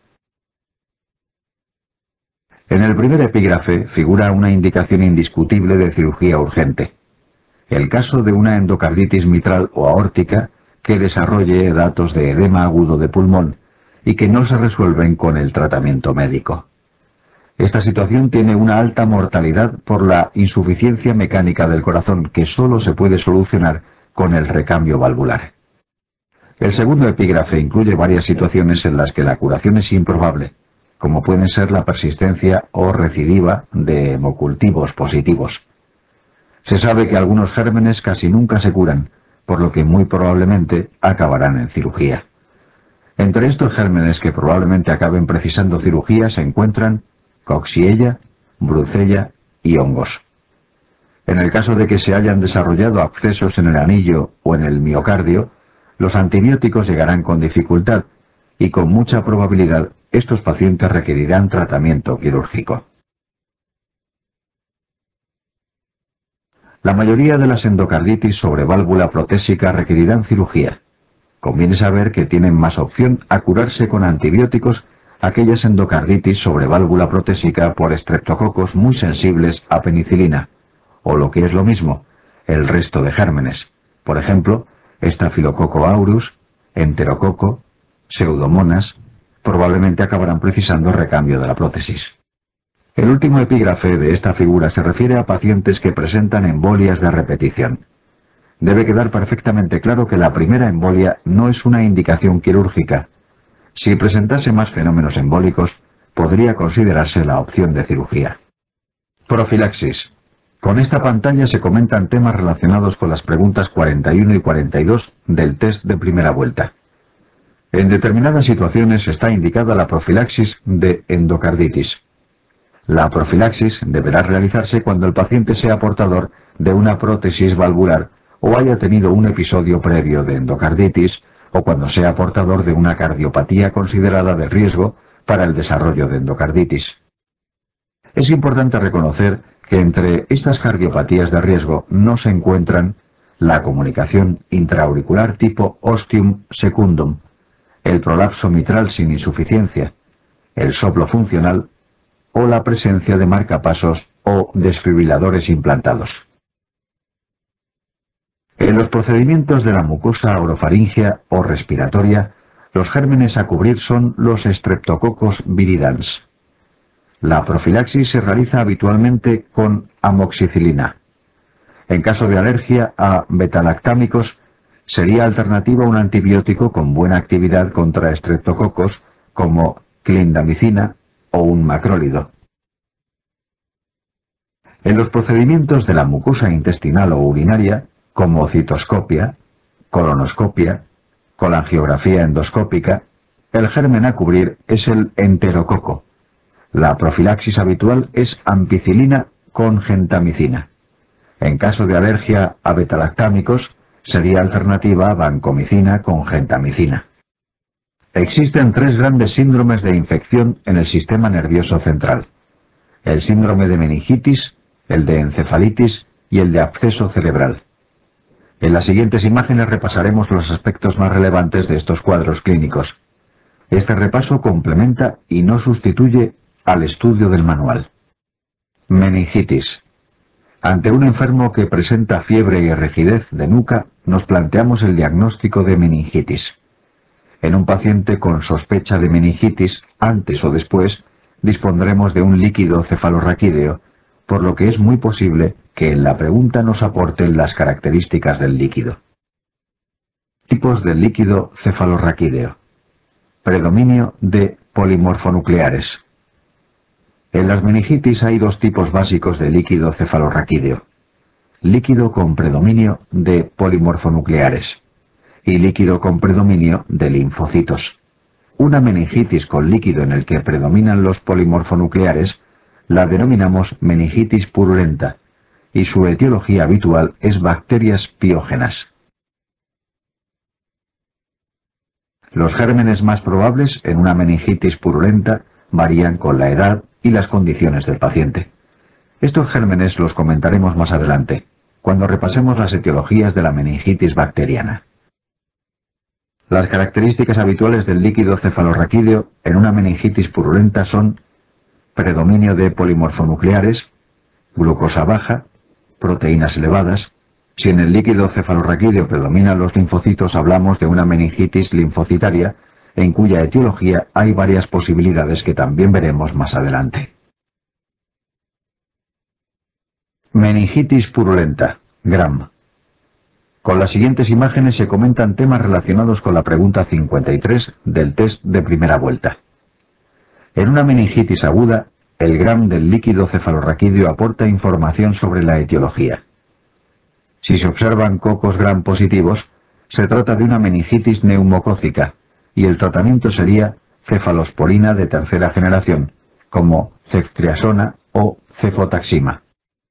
En el primer epígrafe figura una indicación indiscutible de cirugía urgente. El caso de una endocarditis mitral o aórtica que desarrolle datos de edema agudo de pulmón y que no se resuelven con el tratamiento médico. Esta situación tiene una alta mortalidad por la insuficiencia mecánica del corazón que solo se puede solucionar con el recambio valvular. El segundo epígrafe incluye varias situaciones en las que la curación es improbable, como pueden ser la persistencia o recidiva de hemocultivos positivos. Se sabe que algunos gérmenes casi nunca se curan, por lo que muy probablemente acabarán en cirugía. Entre estos gérmenes que probablemente acaben precisando cirugía se encuentran Coxiella, Brucella y hongos. En el caso de que se hayan desarrollado abscesos en el anillo o en el miocardio, los antibióticos llegarán con dificultad y con mucha probabilidad estos pacientes requerirán tratamiento quirúrgico. La mayoría de las endocarditis sobre válvula protésica requerirán cirugía. Conviene saber que tienen más opción a curarse con antibióticos aquellas endocarditis sobre válvula protésica por estreptococos muy sensibles a penicilina, o lo que es lo mismo, el resto de gérmenes, por ejemplo, Staphylococcus aureus, Enterococo, Pseudomonas, probablemente acabarán precisando recambio de la prótesis. El último epígrafe de esta figura se refiere a pacientes que presentan embolias de repetición. Debe quedar perfectamente claro que la primera embolia no es una indicación quirúrgica. Si presentase más fenómenos embólicos, podría considerarse la opción de cirugía. Profilaxis. Con esta pantalla se comentan temas relacionados con las preguntas cuarenta y uno y cuarenta y dos del test de primera vuelta. En determinadas situaciones está indicada la profilaxis de endocarditis. La profilaxis deberá realizarse cuando el paciente sea portador de una prótesis valvular o haya tenido un episodio previo de endocarditis o cuando sea portador de una cardiopatía considerada de riesgo para el desarrollo de endocarditis. Es importante reconocer que entre estas cardiopatías de riesgo no se encuentran la comunicación intraauricular tipo ostium secundum, el prolapso mitral sin insuficiencia, el soplo funcional o la presencia de marcapasos o desfibriladores implantados. En los procedimientos de la mucosa orofaringea o respiratoria, los gérmenes a cubrir son los Streptococcus viridans. La profilaxis se realiza habitualmente con amoxicilina. En caso de alergia a betalactámicos, sería alternativa un antibiótico con buena actividad contra estreptococos como clindamicina o un macrólido. En los procedimientos de la mucosa intestinal o urinaria, como citoscopia, colonoscopia, colangiografía endoscópica, el germen a cubrir es el enterococo. La profilaxis habitual es ampicilina con gentamicina. En caso de alergia a betalactámicos, sería alternativa vancomicina con gentamicina. Existen tres grandes síndromes de infección en el sistema nervioso central: el síndrome de meningitis, el de encefalitis y el de absceso cerebral. En las siguientes imágenes repasaremos los aspectos más relevantes de estos cuadros clínicos. Este repaso complementa y no sustituye al estudio del manual. Meningitis. Ante un enfermo que presenta fiebre y rigidez de nuca, nos planteamos el diagnóstico de meningitis. En un paciente con sospecha de meningitis, antes o después, dispondremos de un líquido cefalorraquídeo, por lo que es muy posible que en la pregunta nos aporten las características del líquido. Tipos del líquido cefalorraquídeo. Predominio de polimorfonucleares. En las meningitis hay dos tipos básicos de líquido cefalorraquídeo: líquido con predominio de polimorfonucleares y líquido con predominio de linfocitos. Una meningitis con líquido en el que predominan los polimorfonucleares la denominamos meningitis purulenta y su etiología habitual es bacterias piógenas. Los gérmenes más probables en una meningitis purulenta varían con la edad y las condiciones del paciente. Estos gérmenes los comentaremos más adelante, cuando repasemos las etiologías de la meningitis bacteriana. Las características habituales del líquido cefalorraquídeo en una meningitis purulenta son predominio de polimorfonucleares, glucosa baja, proteínas elevadas. Si en el líquido cefalorraquídeo predominan los linfocitos, hablamos de una meningitis linfocitaria, en cuya etiología hay varias posibilidades que también veremos más adelante. Meningitis purulenta, Gram. Con las siguientes imágenes se comentan temas relacionados con la pregunta cincuenta y tres del test de primera vuelta. En una meningitis aguda, el Gram del líquido cefalorraquídeo aporta información sobre la etiología. Si se observan cocos Gram positivos, se trata de una meningitis neumocócica, y el tratamiento sería cefalosporina de tercera generación, como ceftriaxona o cefotaxima.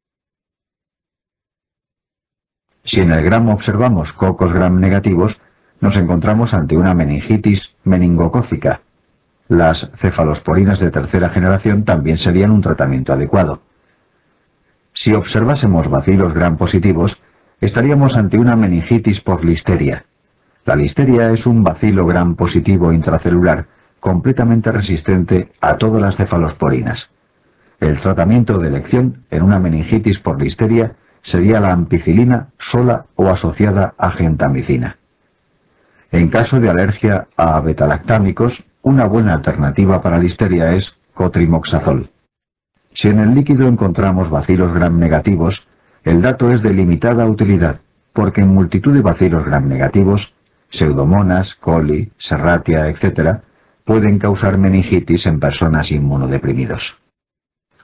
Si en el Gram observamos cocos Gram negativos, nos encontramos ante una meningitis meningocócica. Las cefalosporinas de tercera generación también serían un tratamiento adecuado. Si observásemos bacilos Gram positivos, estaríamos ante una meningitis por listeria. La listeria es un bacilo Gram positivo intracelular completamente resistente a todas las cefalosporinas. El tratamiento de elección en una meningitis por listeria sería la ampicilina sola o asociada a gentamicina. En caso de alergia a betalactámicos, una buena alternativa para listeria es cotrimoxazol. Si en el líquido encontramos bacilos Gram negativos, el dato es de limitada utilidad, porque en multitud de bacilos Gram negativos, Pseudomonas, coli, serratia, etcétera, pueden causar meningitis en personas inmunodeprimidos.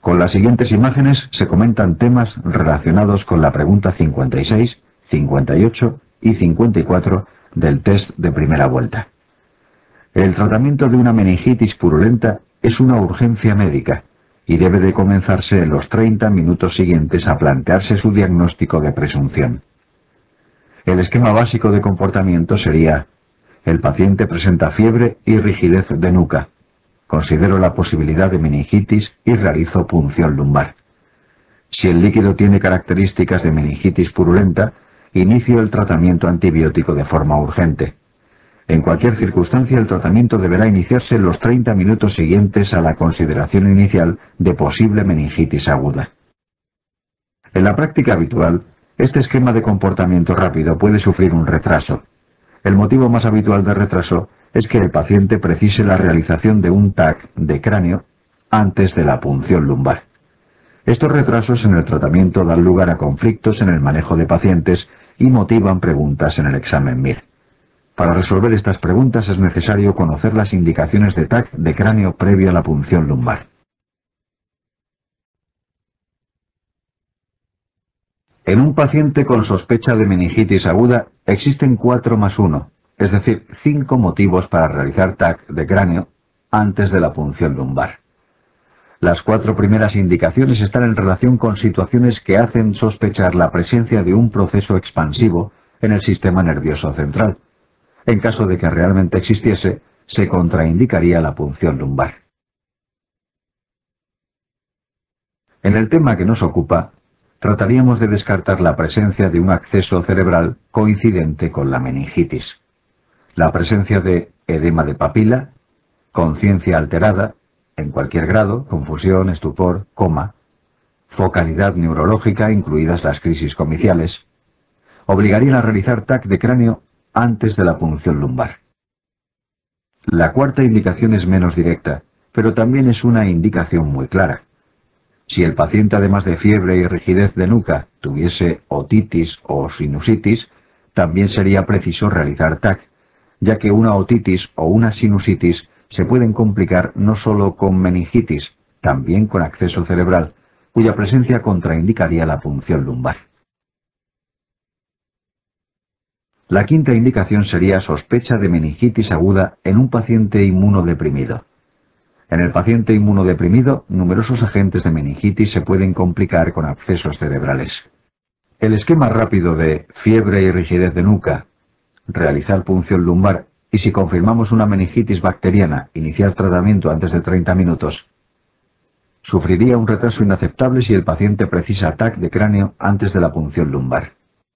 Con las siguientes imágenes se comentan temas relacionados con la pregunta cincuenta y seis, cincuenta y ocho y cincuenta y cuatro del test de primera vuelta. El tratamiento de una meningitis purulenta es una urgencia médica y debe de comenzarse en los treinta minutos siguientes a plantearse su diagnóstico de presunción. El esquema básico de comportamiento sería: el paciente presenta fiebre y rigidez de nuca. Considero la posibilidad de meningitis y realizo punción lumbar. Si el líquido tiene características de meningitis purulenta, inicio el tratamiento antibiótico de forma urgente. En cualquier circunstancia, el tratamiento deberá iniciarse en los treinta minutos siguientes a la consideración inicial de posible meningitis aguda. En la práctica habitual, este esquema de comportamiento rápido puede sufrir un retraso. El motivo más habitual de retraso es que el paciente precise la realización de un T A C de cráneo antes de la punción lumbar. Estos retrasos en el tratamiento dan lugar a conflictos en el manejo de pacientes y motivan preguntas en el examen M I R. Para resolver estas preguntas es necesario conocer las indicaciones de T A C de cráneo previo a la punción lumbar. En un paciente con sospecha de meningitis aguda existen cuatro más uno, es decir, cinco motivos para realizar T A C de cráneo antes de la punción lumbar. Las cuatro primeras indicaciones están en relación con situaciones que hacen sospechar la presencia de un proceso expansivo en el sistema nervioso central. En caso de que realmente existiese, se contraindicaría la punción lumbar. En el tema que nos ocupa, trataríamos de descartar la presencia de un acceso cerebral coincidente con la meningitis, la presencia de edema de papila, conciencia alterada, en cualquier grado, confusión, estupor, coma, focalidad neurológica, incluidas las crisis comiciales, obligarían a realizar T A C de cráneo antes de la punción lumbar. La cuarta indicación es menos directa, pero también es una indicación muy clara. Si el paciente, además de fiebre y rigidez de nuca, tuviese otitis o sinusitis, también sería preciso realizar T A C, ya que una otitis o una sinusitis se pueden complicar no solo con meningitis, también con acceso cerebral, cuya presencia contraindicaría la punción lumbar. La quinta indicación sería sospecha de meningitis aguda en un paciente inmunodeprimido. En el paciente inmunodeprimido, numerosos agentes de meningitis se pueden complicar con accesos cerebrales. El esquema rápido de fiebre y rigidez de nuca, realizar punción lumbar y, si confirmamos una meningitis bacteriana, iniciar tratamiento antes de treinta minutos, sufriría un retraso inaceptable si el paciente precisa T A C de cráneo antes de la punción lumbar.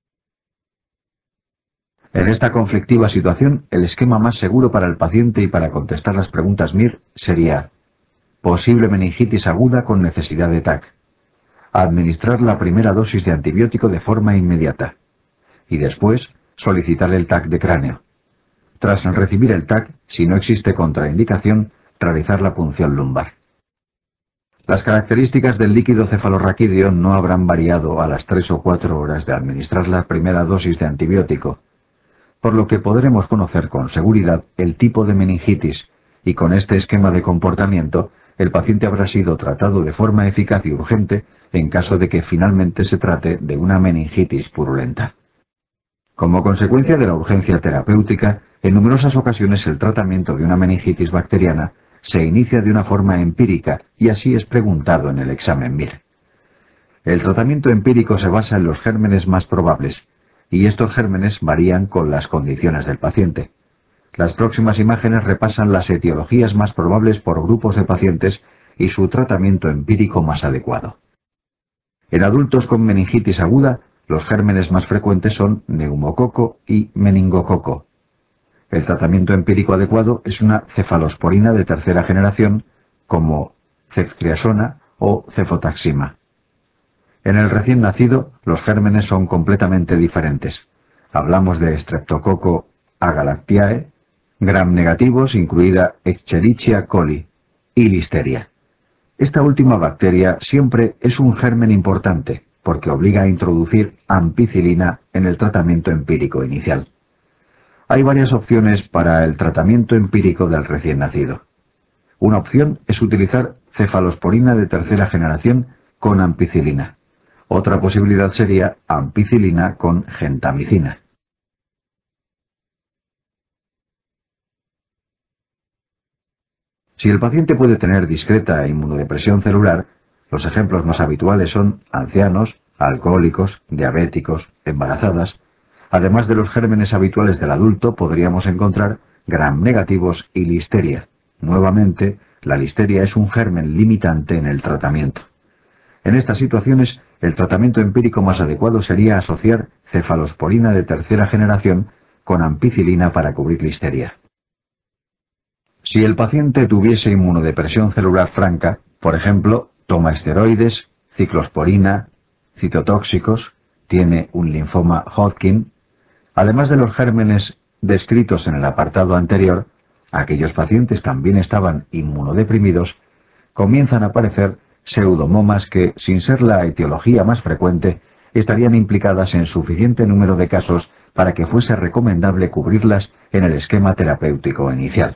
En esta conflictiva situación, el esquema más seguro para el paciente y para contestar las preguntas M I R sería: posible meningitis aguda con necesidad de T A C. Administrar la primera dosis de antibiótico de forma inmediata. Y después, solicitar el T A C de cráneo. Tras recibir el T A C, si no existe contraindicación, realizar la punción lumbar. Las características del líquido cefalorraquídeo no habrán variado a las tres o cuatro horas de administrar la primera dosis de antibiótico, por lo que podremos conocer con seguridad el tipo de meningitis, y con este esquema de comportamiento, el paciente habrá sido tratado de forma eficaz y urgente en caso de que finalmente se trate de una meningitis purulenta. Como consecuencia de la urgencia terapéutica, en numerosas ocasiones el tratamiento de una meningitis bacteriana se inicia de una forma empírica y así es preguntado en el examen M I R. El tratamiento empírico se basa en los gérmenes más probables, y estos gérmenes varían con las condiciones del paciente. Las próximas imágenes repasan las etiologías más probables por grupos de pacientes y su tratamiento empírico más adecuado. En adultos con meningitis aguda, los gérmenes más frecuentes son neumococo y meningococo. El tratamiento empírico adecuado es una cefalosporina de tercera generación, como ceftriaxona o cefotaxima. En el recién nacido, los gérmenes son completamente diferentes. Hablamos de Streptococo agalactiae, gram negativos, incluida Escherichia coli, y Listeria. Esta última bacteria siempre es un germen importante, porque obliga a introducir ampicilina en el tratamiento empírico inicial. Hay varias opciones para el tratamiento empírico del recién nacido. Una opción es utilizar cefalosporina de tercera generación con ampicilina. Otra posibilidad sería ampicilina con gentamicina. Si el paciente puede tener discreta inmunodepresión celular, los ejemplos más habituales son ancianos, alcohólicos, diabéticos, embarazadas. Además de los gérmenes habituales del adulto, podríamos encontrar gram negativos y listeria. Nuevamente, la listeria es un germen limitante en el tratamiento. En estas situaciones, el tratamiento empírico más adecuado sería asociar cefalosporina de tercera generación con ampicilina para cubrir listeria. Si el paciente tuviese inmunodepresión celular franca, por ejemplo, toma esteroides, ciclosporina, citotóxicos, tiene un linfoma Hodgkin, además de los gérmenes descritos en el apartado anterior, aquellos pacientes también estaban inmunodeprimidos, comienzan a aparecer pseudomomas que, sin ser la etiología más frecuente, estarían implicadas en suficiente número de casos para que fuese recomendable cubrirlas en el esquema terapéutico inicial.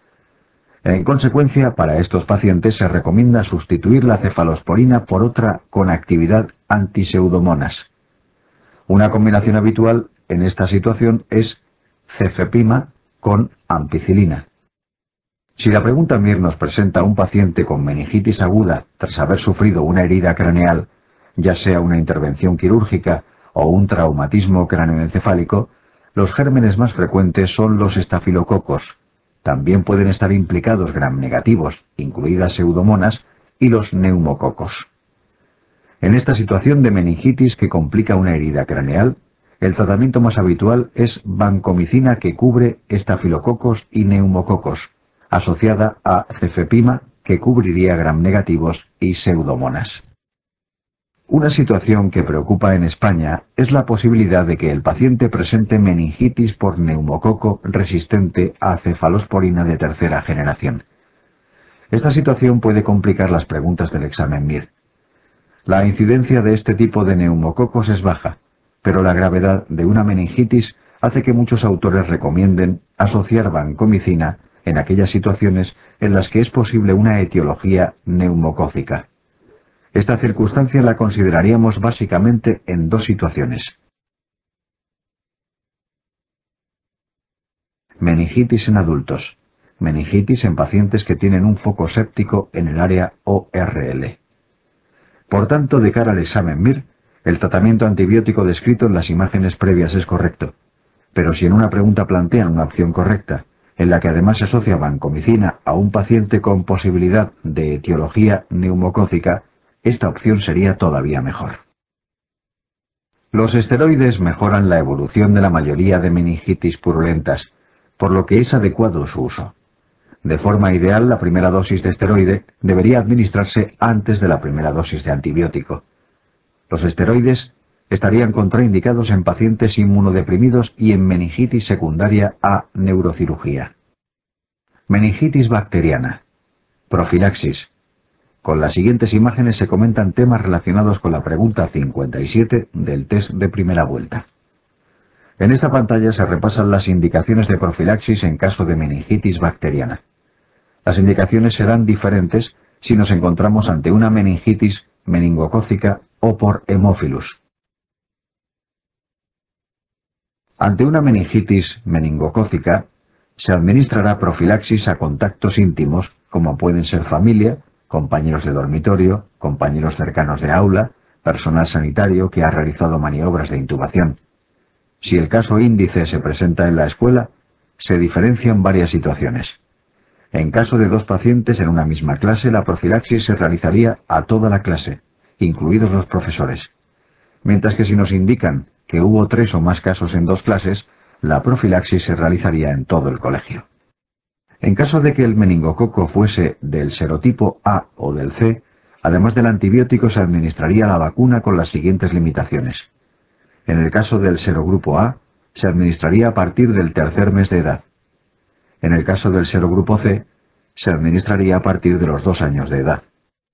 En consecuencia, para estos pacientes se recomienda sustituir la cefalosporina por otra con actividad antiseudomonas. Una combinación habitual en esta situación es cefepima con ampicilina. Si la pregunta Mir nos presenta a un paciente con meningitis aguda tras haber sufrido una herida craneal, ya sea una intervención quirúrgica o un traumatismo cráneoencefálico, los gérmenes más frecuentes son los estafilococos. También pueden estar implicados gram negativos, incluidas pseudomonas, y los neumococos. En esta situación de meningitis que complica una herida craneal, el tratamiento más habitual es vancomicina que cubre estafilococos y neumococos, asociada a cefepima que cubriría gram negativos y pseudomonas. Una situación que preocupa en España es la posibilidad de que el paciente presente meningitis por neumococo resistente a cefalosporina de tercera generación. Esta situación puede complicar las preguntas del examen Mir. La incidencia de este tipo de neumococos es baja, pero la gravedad de una meningitis hace que muchos autores recomienden asociar vancomicina en aquellas situaciones en las que es posible una etiología neumocócica. Esta circunstancia la consideraríamos básicamente en dos situaciones. Meningitis en adultos. Meningitis en pacientes que tienen un foco séptico en el área O R L. Por tanto, de cara al examen Mir, el tratamiento antibiótico descrito en las imágenes previas es correcto. Pero si en una pregunta plantean una opción correcta, en la que además se asocia vancomicina a un paciente con posibilidad de etiología neumocócica, esta opción sería todavía mejor. Los esteroides mejoran la evolución de la mayoría de meningitis purulentas, por lo que es adecuado su uso. De forma ideal, la primera dosis de esteroide debería administrarse antes de la primera dosis de antibiótico. Los esteroides estarían contraindicados en pacientes inmunodeprimidos y en meningitis secundaria a neurocirugía. Meningitis bacteriana. Profilaxis. Con las siguientes imágenes se comentan temas relacionados con la pregunta cincuenta y siete del test de primera vuelta. En esta pantalla se repasan las indicaciones de profilaxis en caso de meningitis bacteriana. Las indicaciones serán diferentes si nos encontramos ante una meningitis meningocócica o por hemófilus. Ante una meningitis meningocócica, se administrará profilaxis a contactos íntimos, como pueden ser familia, compañeros de dormitorio, compañeros cercanos de aula, personal sanitario que ha realizado maniobras de intubación. Si el caso índice se presenta en la escuela, se diferencian varias situaciones. En caso de dos pacientes en una misma clase, la profilaxis se realizaría a toda la clase, incluidos los profesores. Mientras que si nos indican que hubo tres o más casos en dos clases, la profilaxis se realizaría en todo el colegio. En caso de que el meningococo fuese del serotipo A o del C, además del antibiótico se administraría la vacuna con las siguientes limitaciones. En el caso del serogrupo A, se administraría a partir del tercer mes de edad. En el caso del serogrupo C, se administraría a partir de los dos años de edad.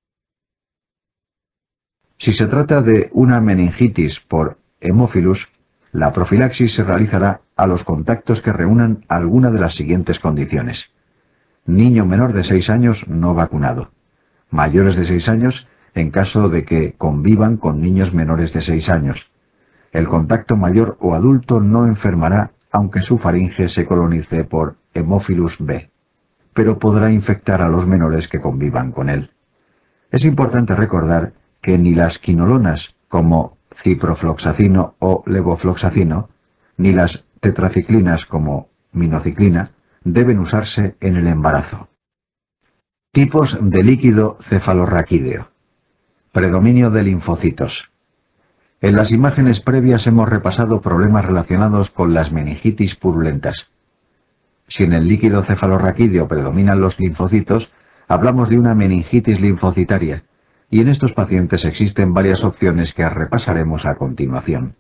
Si se trata de una meningitis por hemófilus, la profilaxis se realizará a los contactos que reúnan alguna de las siguientes condiciones. Niño menor de seis años no vacunado. mayores de seis años en caso de que convivan con niños menores de seis años. El contacto mayor o adulto no enfermará aunque su faringe se colonice por Haemophilus B, pero podrá infectar a los menores que convivan con él. Es importante recordar que ni las quinolonas como ciprofloxacino o levofloxacino, ni las tetraciclinas como minociclina, deben usarse en el embarazo. Tipos de líquido cefalorraquídeo. Predominio de linfocitos. En las imágenes previas hemos repasado problemas relacionados con las meningitis purulentas. Si en el líquido cefalorraquídeo predominan los linfocitos, hablamos de una meningitis linfocitaria, y en estos pacientes existen varias opciones que repasaremos a continuación.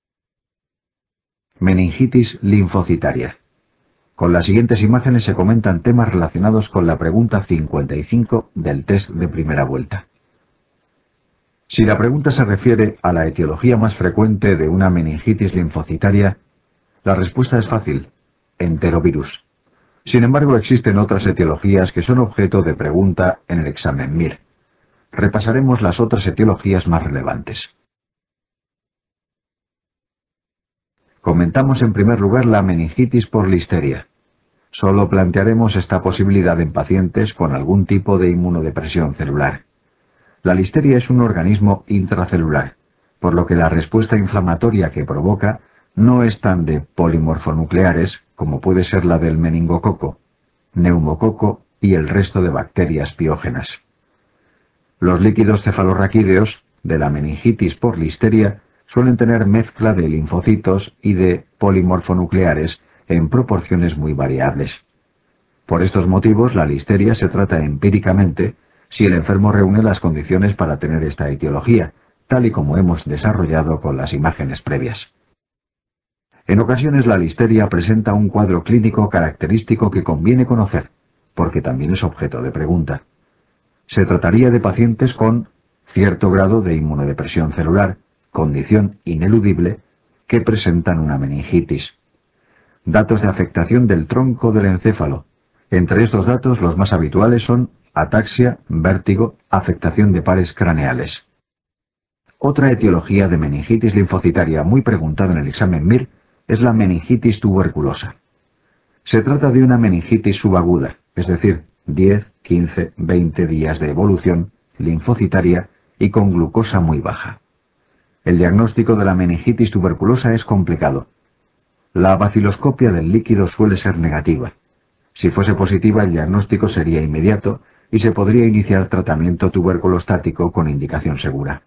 Meningitis linfocitaria. Con las siguientes imágenes se comentan temas relacionados con la pregunta cincuenta y cinco del test de primera vuelta. Si la pregunta se refiere a la etiología más frecuente de una meningitis linfocitaria, la respuesta es fácil: enterovirus. Sin embargo, existen otras etiologías que son objeto de pregunta en el examen M I R. Repasaremos las otras etiologías más relevantes. Comentamos en primer lugar la meningitis por listeria. Solo plantearemos esta posibilidad en pacientes con algún tipo de inmunodepresión celular. La listeria es un organismo intracelular, por lo que la respuesta inflamatoria que provoca no es tan de polimorfonucleares como puede ser la del meningococo, neumococo y el resto de bacterias piógenas. Los líquidos cefalorraquídeos de la meningitis por listeria suelen tener mezcla de linfocitos y de polimorfonucleares en proporciones muy variables. Por estos motivos, la listeria se trata empíricamente si el enfermo reúne las condiciones para tener esta etiología, tal y como hemos desarrollado con las imágenes previas. En ocasiones la listeria presenta un cuadro clínico característico que conviene conocer, porque también es objeto de pregunta. Se trataría de pacientes con cierto grado de inmunodepresión celular, condición ineludible, que presentan una meningitis. Datos de afectación del tronco del encéfalo. Entre estos datos los más habituales son ataxia, vértigo, afectación de pares craneales. Otra etiología de meningitis linfocitaria muy preguntada en el examen M I R es la meningitis tuberculosa. Se trata de una meningitis subaguda, es decir, diez, quince, veinte días de evolución linfocitaria y con glucosa muy baja. El diagnóstico de la meningitis tuberculosa es complicado. La baciloscopia del líquido suele ser negativa. Si fuese positiva, el diagnóstico sería inmediato y se podría iniciar tratamiento tuberculostático con indicación segura.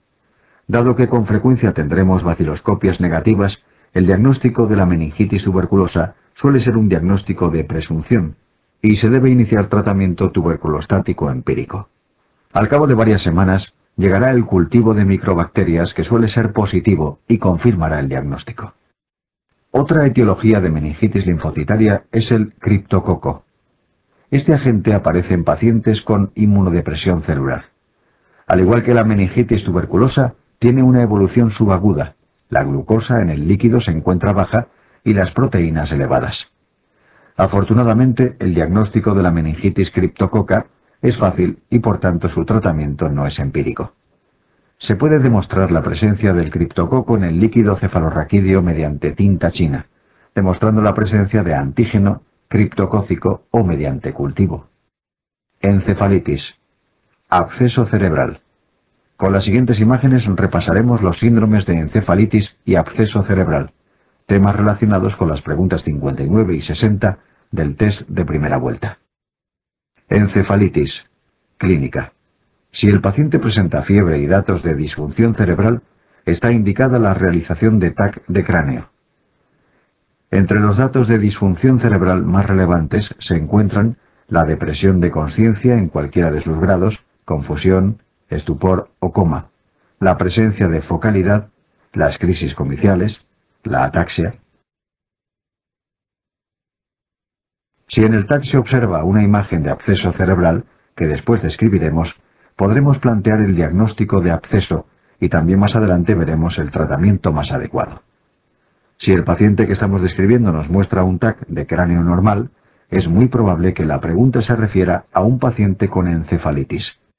Dado que con frecuencia tendremos baciloscopias negativas, el diagnóstico de la meningitis tuberculosa suele ser un diagnóstico de presunción y se debe iniciar tratamiento tuberculostático empírico. Al cabo de varias semanas, llegará el cultivo de microbacterias que suele ser positivo y confirmará el diagnóstico. Otra etiología de meningitis linfocitaria es el criptococo. Este agente aparece en pacientes con inmunodepresión celular. Al igual que la meningitis tuberculosa, tiene una evolución subaguda. La glucosa en el líquido se encuentra baja y las proteínas elevadas. Afortunadamente, el diagnóstico de la meningitis criptococa es fácil y por tanto su tratamiento no es empírico. Se puede demostrar la presencia del criptococo en el líquido cefalorraquídeo mediante tinta china, demostrando la presencia de antígeno criptocócico o mediante cultivo. Encefalitis. Absceso cerebral. Con las siguientes imágenes repasaremos los síndromes de encefalitis y absceso cerebral, temas relacionados con las preguntas cincuenta y nueve y sesenta del test de primera vuelta. Encefalitis. Clínica. Si el paciente presenta fiebre y datos de disfunción cerebral, está indicada la realización de T A C de cráneo. Entre los datos de disfunción cerebral más relevantes se encuentran la depresión de conciencia en cualquiera de sus grados, confusión, estupor o coma, la presencia de focalidad, las crisis comiciales, la ataxia. Si en el T A C se observa una imagen de absceso cerebral, que después describiremos, podremos plantear el diagnóstico de absceso y también más adelante veremos el tratamiento más adecuado. Si el paciente que estamos describiendo nos muestra un T A C de cráneo normal, es muy probable que la pregunta se refiera a un paciente con encefalitis.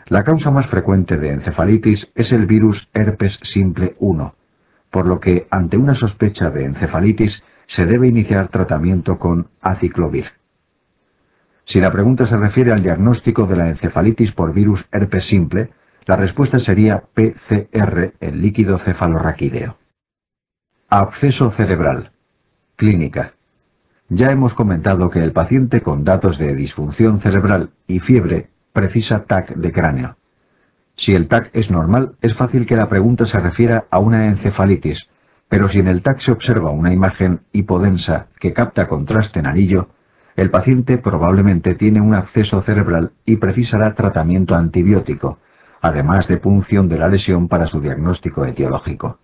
La causa más frecuente de encefalitis es el virus herpes simple uno, por lo que ante una sospecha de encefalitis se debe iniciar tratamiento con aciclovir. Si la pregunta se refiere al diagnóstico de la encefalitis por virus herpes simple, la respuesta sería P C R, el líquido cefalorraquídeo. Absceso cerebral. Clínica. Ya hemos comentado que el paciente con datos de disfunción cerebral y fiebre precisa T A C de cráneo. Si el T A C es normal, es fácil que la pregunta se refiera a una encefalitis, pero si en el T A C se observa una imagen hipodensa que capta contraste en anillo, el paciente probablemente tiene un absceso cerebral y precisará tratamiento antibiótico, además de punción de la lesión para su diagnóstico etiológico.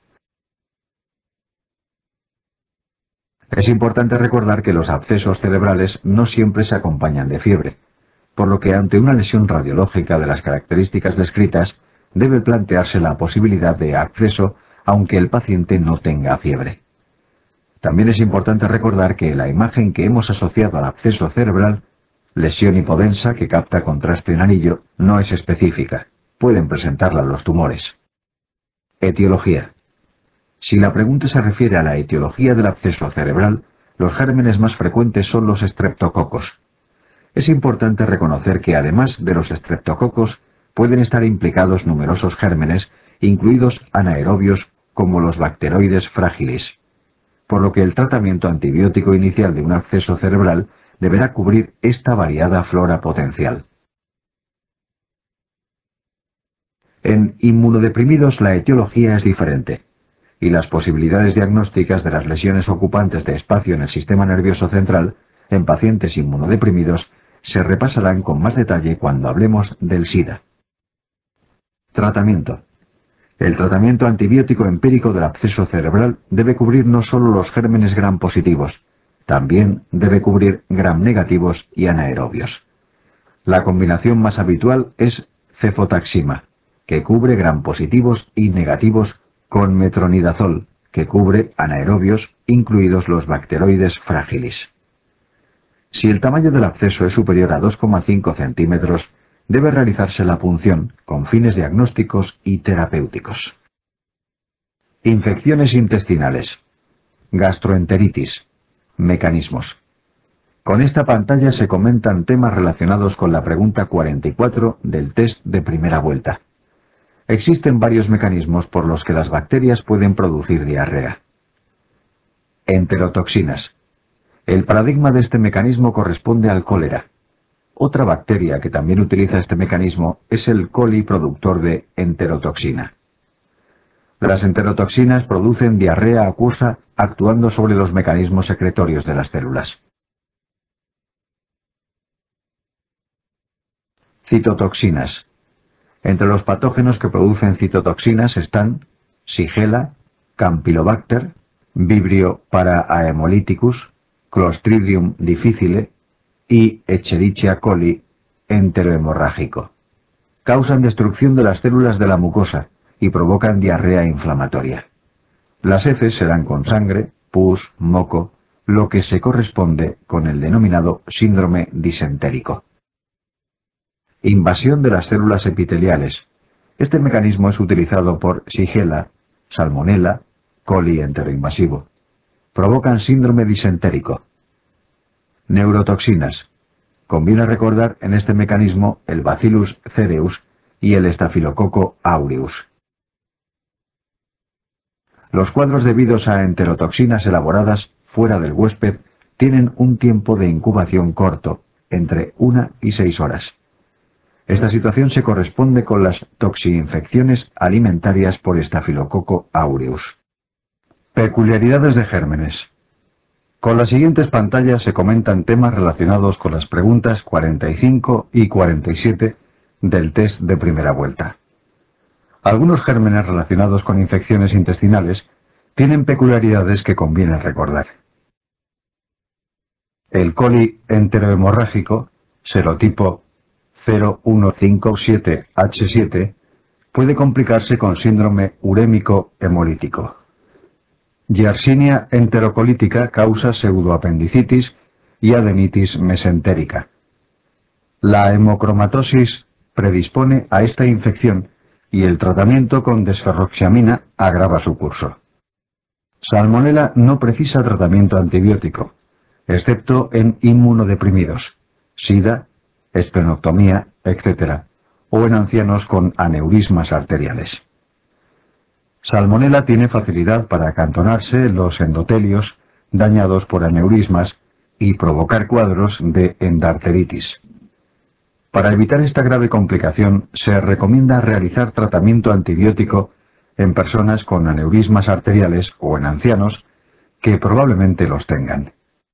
Es importante recordar que los abscesos cerebrales no siempre se acompañan de fiebre, por lo que ante una lesión radiológica de las características descritas, debe plantearse la posibilidad de absceso aunque el paciente no tenga fiebre. También es importante recordar que la imagen que hemos asociado al absceso cerebral, lesión hipodensa que capta contraste en anillo, no es específica. Pueden presentarla los tumores. Etiología. Si la pregunta se refiere a la etiología del absceso cerebral, los gérmenes más frecuentes son los estreptococos. Es importante reconocer que además de los estreptococos, pueden estar implicados numerosos gérmenes, incluidos anaerobios como los bacteroides fragilis, por lo que el tratamiento antibiótico inicial de un absceso cerebral deberá cubrir esta variada flora potencial. En inmunodeprimidos la etiología es diferente, y las posibilidades diagnósticas de las lesiones ocupantes de espacio en el sistema nervioso central en pacientes inmunodeprimidos se repasarán con más detalle cuando hablemos del SIDA. Tratamiento. El tratamiento antibiótico empírico del absceso cerebral debe cubrir no solo los gérmenes gram positivos, también debe cubrir gram negativos y anaerobios. La combinación más habitual es cefotaxima, que cubre gram positivos y negativos, con metronidazol, que cubre anaerobios, incluidos los bacteroides fragilis. Si el tamaño del absceso es superior a dos coma cinco centímetros, debe realizarse la punción con fines diagnósticos y terapéuticos. Infecciones intestinales. Gastroenteritis. Mecanismos. Con esta pantalla se comentan temas relacionados con la pregunta cuarenta y cuatro del test de primera vuelta. Existen varios mecanismos por los que las bacterias pueden producir diarrea. Enterotoxinas. El paradigma de este mecanismo corresponde al cólera. Otra bacteria que también utiliza este mecanismo es el coli productor de enterotoxina. Las enterotoxinas producen diarrea acuosa actuando sobre los mecanismos secretorios de las células. Citotoxinas. Entre los patógenos que producen citotoxinas están Shigella, Campylobacter, Vibrio parahaemolyticus, Clostridium difficile y Escherichia coli enterohemorrágico. Causan destrucción de las células de la mucosa y provocan diarrea inflamatoria. Las heces se dan con sangre, pus, moco, lo que se corresponde con el denominado síndrome disentérico. Invasión de las células epiteliales. Este mecanismo es utilizado por Shigella, Salmonella, coli enteroinvasivo. Provocan síndrome disentérico. Neurotoxinas. Conviene recordar en este mecanismo el Bacillus cereus y el Staphylococcus aureus. Los cuadros debidos a enterotoxinas elaboradas fuera del huésped tienen un tiempo de incubación corto, entre una y seis horas. Esta situación se corresponde con las toxiinfecciones alimentarias por Staphylococcus aureus. Peculiaridades de gérmenes. Con las siguientes pantallas se comentan temas relacionados con las preguntas cuarenta y cinco y cuarenta y siete del test de primera vuelta. Algunos gérmenes relacionados con infecciones intestinales tienen peculiaridades que conviene recordar. El coli enterohemorrágico, serotipo cero uno cinco siete H siete, puede complicarse con síndrome urémico hemolítico. Yersinia enterocolítica causa pseudoapendicitis y adenitis mesentérica. La hemocromatosis predispone a esta infección y el tratamiento con desferroxiamina agrava su curso. Salmonella no precisa tratamiento antibiótico, excepto en inmunodeprimidos, sida, esplenectomía, etcétera, o en ancianos con aneurismas arteriales. Salmonella tiene facilidad para acantonarse en los endotelios dañados por aneurismas y provocar cuadros de endarteritis. Para evitar esta grave complicación, se recomienda realizar tratamiento antibiótico en personas con aneurismas arteriales o en ancianos que probablemente los tengan.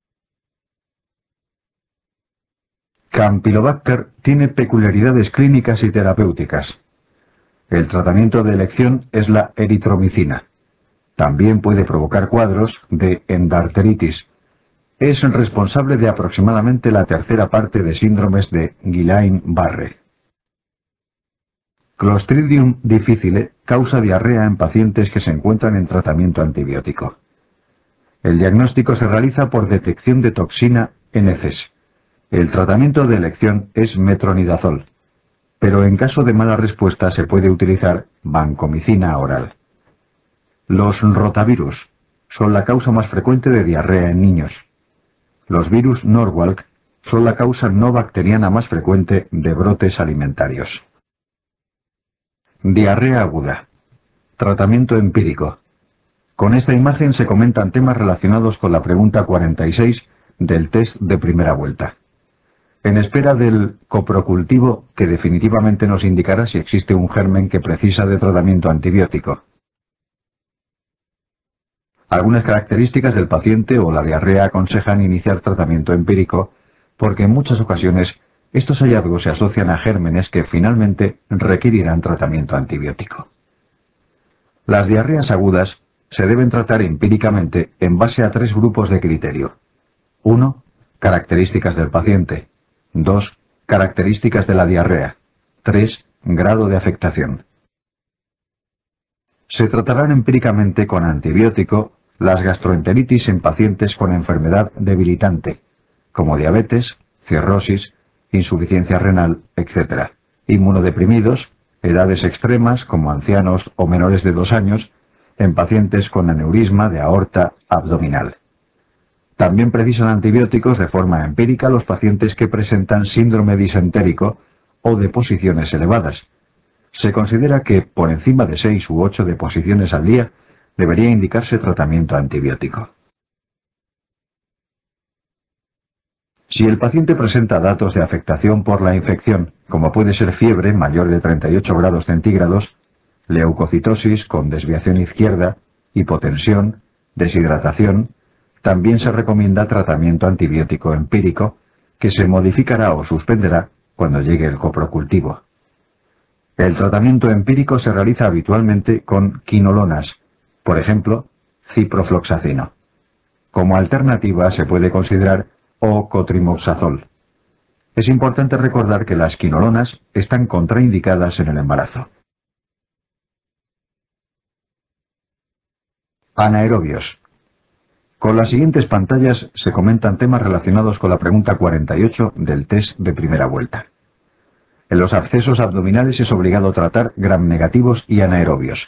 Campylobacter tiene peculiaridades clínicas y terapéuticas. El tratamiento de elección es la eritromicina. También puede provocar cuadros de endarteritis. Es responsable de aproximadamente la tercera parte de síndromes de Guillain-Barré. Clostridium difficile causa diarrea en pacientes que se encuentran en tratamiento antibiótico. El diagnóstico se realiza por detección de toxina en heces. El tratamiento de elección es metronidazol, pero en caso de mala respuesta se puede utilizar vancomicina oral. Los rotavirus son la causa más frecuente de diarrea en niños. Los virus Norwalk son la causa no bacteriana más frecuente de brotes alimentarios. Diarrea aguda. Tratamiento empírico. Con esta imagen se comentan temas relacionados con la pregunta cuarenta y seis del test de primera vuelta. En espera del coprocultivo que definitivamente nos indicará si existe un germen que precisa de tratamiento antibiótico. Algunas características del paciente o la diarrea aconsejan iniciar tratamiento empírico porque en muchas ocasiones estos hallazgos se asocian a gérmenes que finalmente requerirán tratamiento antibiótico. Las diarreas agudas se deben tratar empíricamente en base a tres grupos de criterio. uno. Características del paciente. dos. Características de la diarrea. tres. Grado de afectación. Se tratarán empíricamente con antibiótico las gastroenteritis en pacientes con enfermedad debilitante, como diabetes, cirrosis, insuficiencia renal, etcétera. Inmunodeprimidos, edades extremas como ancianos o menores de dos años, en pacientes con aneurisma de aorta abdominal. También precisan antibióticos de forma empírica los pacientes que presentan síndrome disentérico o deposiciones elevadas. Se considera que por encima de seis u ocho deposiciones al día debería indicarse tratamiento antibiótico. Si el paciente presenta datos de afectación por la infección, como puede ser fiebre mayor de treinta y ocho grados centígrados, leucocitosis con desviación izquierda, hipotensión, deshidratación, también se recomienda tratamiento antibiótico empírico, que se modificará o suspenderá cuando llegue el coprocultivo. El tratamiento empírico se realiza habitualmente con quinolonas, por ejemplo, ciprofloxacino. Como alternativa se puede considerar o-cotrimoxazol. Es importante recordar que las quinolonas están contraindicadas en el embarazo. Anaerobios. Con las siguientes pantallas se comentan temas relacionados con la pregunta cuarenta y ocho del test de primera vuelta. En los abscesos abdominales es obligado tratar gram negativos y anaerobios.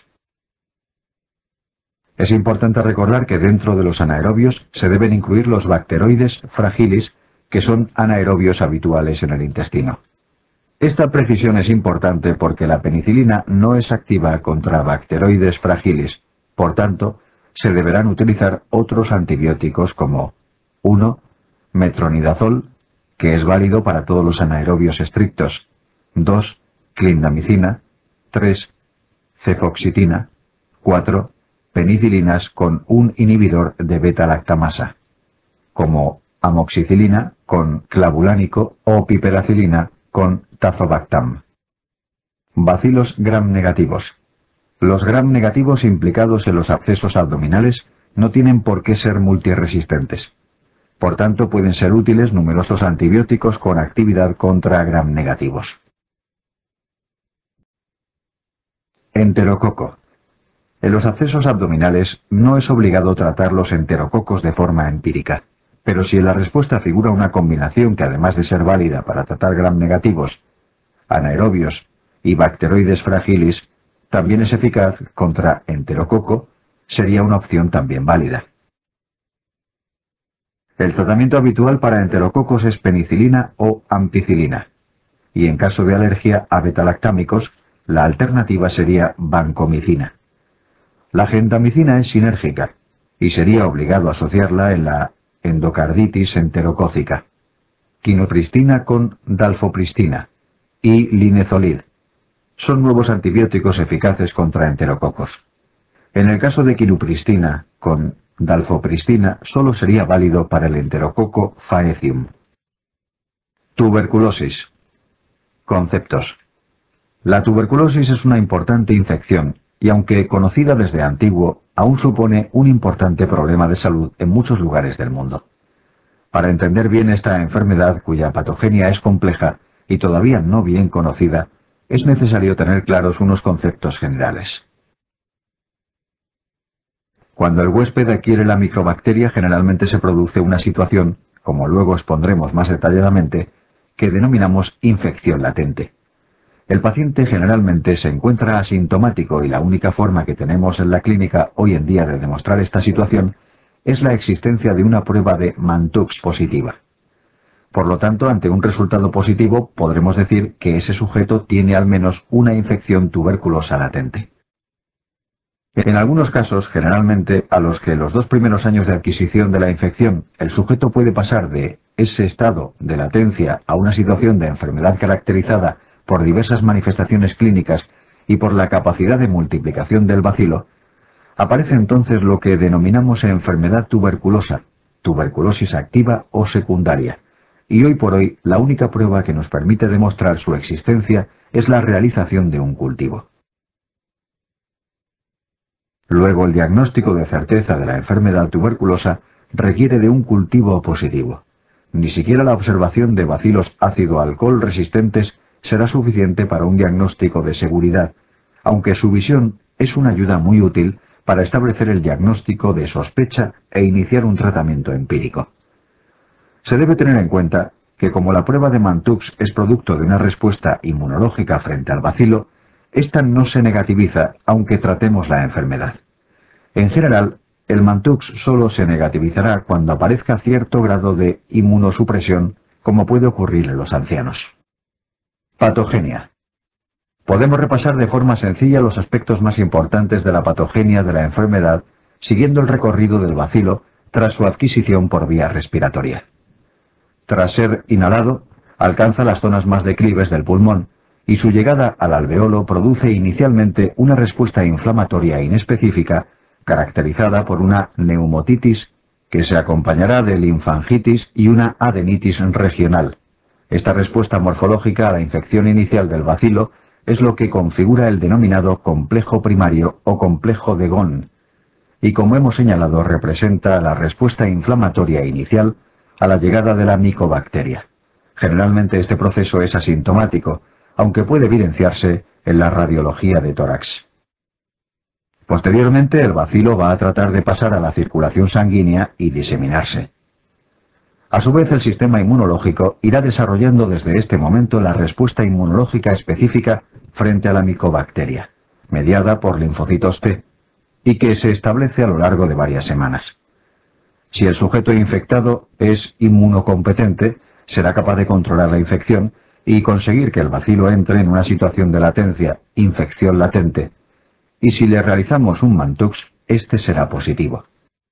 Es importante recordar que dentro de los anaerobios se deben incluir los bacteroides fragilis, que son anaerobios habituales en el intestino. Esta precisión es importante porque la penicilina no es activa contra bacteroides fragilis, por tanto, se deberán utilizar otros antibióticos como uno. Metronidazol, que es válido para todos los anaerobios estrictos, dos. Clindamicina, tres. Cefoxitina, cuatro. Penicilinas con un inhibidor de beta-lactamasa, como amoxicilina con clavulánico o piperacilina con tazobactam. Bacilos gram negativos. Los gram negativos implicados en los abscesos abdominales no tienen por qué ser multiresistentes. Por tanto, pueden ser útiles numerosos antibióticos con actividad contra gram negativos. Enterococo. En los abscesos abdominales no es obligado tratar los enterococos de forma empírica, pero si en la respuesta figura una combinación que además de ser válida para tratar gram negativos, anaerobios y bacteroides fragilis, también es eficaz contra enterococo, sería una opción también válida. El tratamiento habitual para enterococos es penicilina o ampicilina, y en caso de alergia a betalactámicos, la alternativa sería vancomicina. La gentamicina es sinérgica, y sería obligado asociarla en la endocarditis enterocócica. Quinupristina con dalfopristina y linezolid son nuevos antibióticos eficaces contra enterococos. En el caso de quinupristina con dalfopristina solo sería válido para el enterococo faecium. Tuberculosis. Conceptos. La tuberculosis es una importante infección y, aunque conocida desde antiguo, aún supone un importante problema de salud en muchos lugares del mundo. Para entender bien esta enfermedad, cuya patogenia es compleja y todavía no bien conocida, es necesario tener claros unos conceptos generales. Cuando el huésped adquiere la microbacteria, generalmente se produce una situación, como luego expondremos más detalladamente, que denominamos infección latente. El paciente generalmente se encuentra asintomático y la única forma que tenemos en la clínica hoy en día de demostrar esta situación es la existencia de una prueba de Mantoux positiva. Por lo tanto, ante un resultado positivo, podremos decir que ese sujeto tiene al menos una infección tuberculosa latente. En algunos casos, generalmente a los que los dos primeros años de adquisición de la infección, el sujeto puede pasar de ese estado de latencia a una situación de enfermedad caracterizada por diversas manifestaciones clínicas y por la capacidad de multiplicación del bacilo, aparece entonces lo que denominamos enfermedad tuberculosa, tuberculosis activa o secundaria, y hoy por hoy la única prueba que nos permite demostrar su existencia es la realización de un cultivo. Luego, el diagnóstico de certeza de la enfermedad tuberculosa requiere de un cultivo positivo. Ni siquiera la observación de bacilos ácido-alcohol resistentes será suficiente para un diagnóstico de seguridad, aunque su visión es una ayuda muy útil para establecer el diagnóstico de sospecha e iniciar un tratamiento empírico. Se debe tener en cuenta que, como la prueba de Mantoux es producto de una respuesta inmunológica frente al bacilo, esta no se negativiza aunque tratemos la enfermedad. En general, el Mantoux solo se negativizará cuando aparezca cierto grado de inmunosupresión, como puede ocurrir en los ancianos. Patogenia. Podemos repasar de forma sencilla los aspectos más importantes de la patogenia de la enfermedad, siguiendo el recorrido del bacilo tras su adquisición por vía respiratoria. Tras ser inhalado, alcanza las zonas más declives del pulmón, y su llegada al alveolo produce inicialmente una respuesta inflamatoria inespecífica, caracterizada por una neumotitis que se acompañará de linfangitis y una adenitis regional. Esta respuesta morfológica a la infección inicial del bacilo es lo que configura el denominado complejo primario o complejo de Ghon, y como hemos señalado representa la respuesta inflamatoria inicial a la llegada de la micobacteria. Generalmente este proceso es asintomático, aunque puede evidenciarse en la radiología de tórax. Posteriormente, el bacilo va a tratar de pasar a la circulación sanguínea y diseminarse. A su vez, el sistema inmunológico irá desarrollando desde este momento la respuesta inmunológica específica frente a la micobacteria, mediada por linfocitos T, y que se establece a lo largo de varias semanas. Si el sujeto infectado es inmunocompetente, será capaz de controlar la infección y conseguir que el bacilo entre en una situación de latencia, infección latente, y si le realizamos un Mantoux, este será positivo.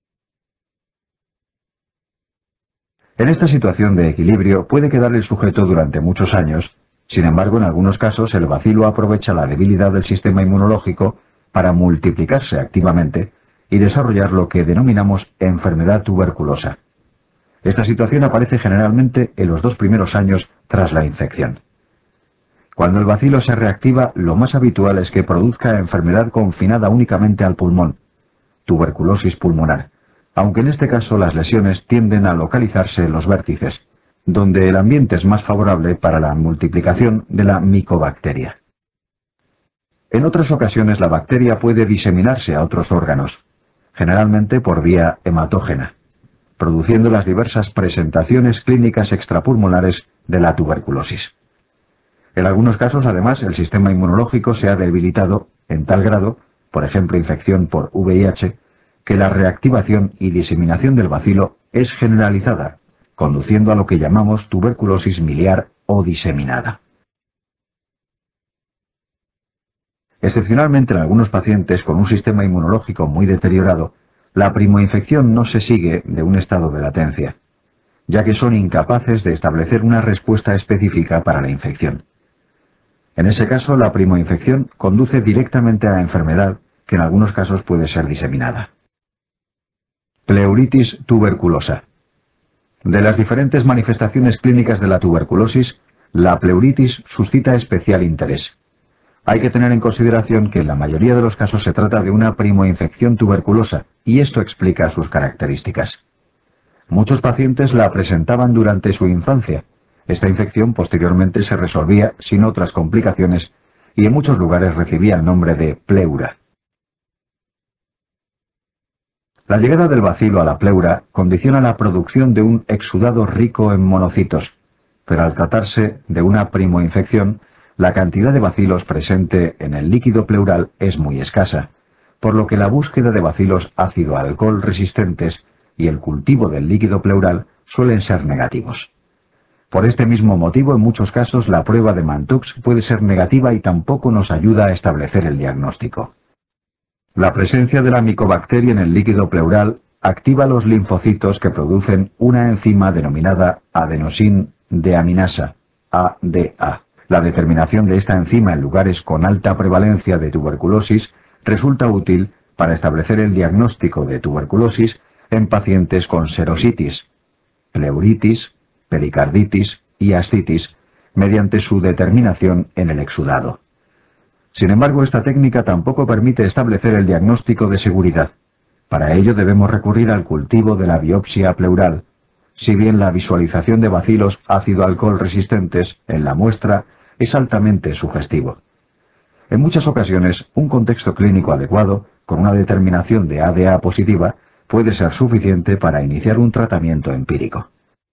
En esta situación de equilibrio puede quedar el sujeto durante muchos años. Sin embargo, en algunos casos el bacilo aprovecha la debilidad del sistema inmunológico para multiplicarse activamente y desarrollar lo que denominamos enfermedad tuberculosa. Esta situación aparece generalmente en los dos primeros años tras la infección. Cuando el bacilo se reactiva, lo más habitual es que produzca enfermedad confinada únicamente al pulmón, tuberculosis pulmonar, aunque en este caso las lesiones tienden a localizarse en los vértices, donde el ambiente es más favorable para la multiplicación de la micobacteria. En otras ocasiones la bacteria puede diseminarse a otros órganos, generalmente por vía hematógena, produciendo las diversas presentaciones clínicas extrapulmonares de la tuberculosis. En algunos casos, además, el sistema inmunológico se ha debilitado en tal grado, por ejemplo infección por V I H, que la reactivación y diseminación del bacilo es generalizada, conduciendo a lo que llamamos tuberculosis miliar o diseminada. Excepcionalmente en algunos pacientes con un sistema inmunológico muy deteriorado, la primoinfección no se sigue de un estado de latencia, ya que son incapaces de establecer una respuesta específica para la infección. En ese caso, la primoinfección conduce directamente a la enfermedad, que en algunos casos puede ser diseminada. Pleuritis tuberculosa. De las diferentes manifestaciones clínicas de la tuberculosis, la pleuritis suscita especial interés. Hay que tener en consideración que en la mayoría de los casos se trata de una primoinfección tuberculosa, y esto explica sus características. Muchos pacientes la presentaban durante su infancia. Esta infección posteriormente se resolvía sin otras complicaciones y en muchos lugares recibía el nombre de pleura. La llegada del bacilo a la pleura condiciona la producción de un exudado rico en monocitos, pero al tratarse de una primoinfección, la cantidad de bacilos presente en el líquido pleural es muy escasa, por lo que la búsqueda de bacilos ácido-alcohol resistentes y el cultivo del líquido pleural suelen ser negativos. Por este mismo motivo, en muchos casos, la prueba de Mantoux puede ser negativa y tampoco nos ayuda a establecer el diagnóstico. La presencia de la micobacteria en el líquido pleural activa los linfocitos que producen una enzima denominada adenosin deaminasa, A D A. La determinación de esta enzima en lugares con alta prevalencia de tuberculosis resulta útil para establecer el diagnóstico de tuberculosis en pacientes con serositis, pleuritis, pericarditis y ascitis, mediante su determinación en el exudado. Sin embargo, esta técnica tampoco permite establecer el diagnóstico de seguridad. Para ello debemos recurrir al cultivo de la biopsia pleural, si bien la visualización de bacilos ácido-alcohol resistentes en la muestra es altamente sugestivo. En muchas ocasiones, un contexto clínico adecuado, con una determinación de A D A positiva, puede ser suficiente para iniciar un tratamiento empírico.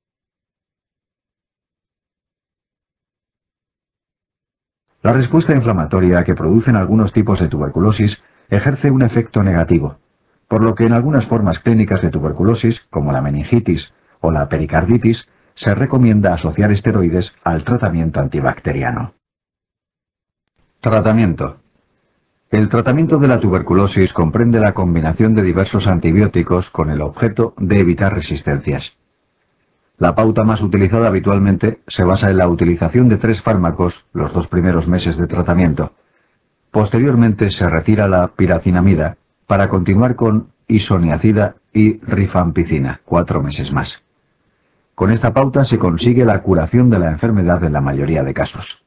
La respuesta inflamatoria que producen algunos tipos de tuberculosis ejerce un efecto negativo, por lo que en algunas formas clínicas de tuberculosis, como la meningitis o la pericarditis, se recomienda asociar esteroides al tratamiento antibacteriano. Tratamiento. El tratamiento de la tuberculosis comprende la combinación de diversos antibióticos con el objeto de evitar resistencias. La pauta más utilizada habitualmente se basa en la utilización de tres fármacos los dos primeros meses de tratamiento. Posteriormente se retira la piracinamida para continuar con isoniazida y rifampicina, cuatro meses más. Con esta pauta se consigue la curación de la enfermedad en la mayoría de casos.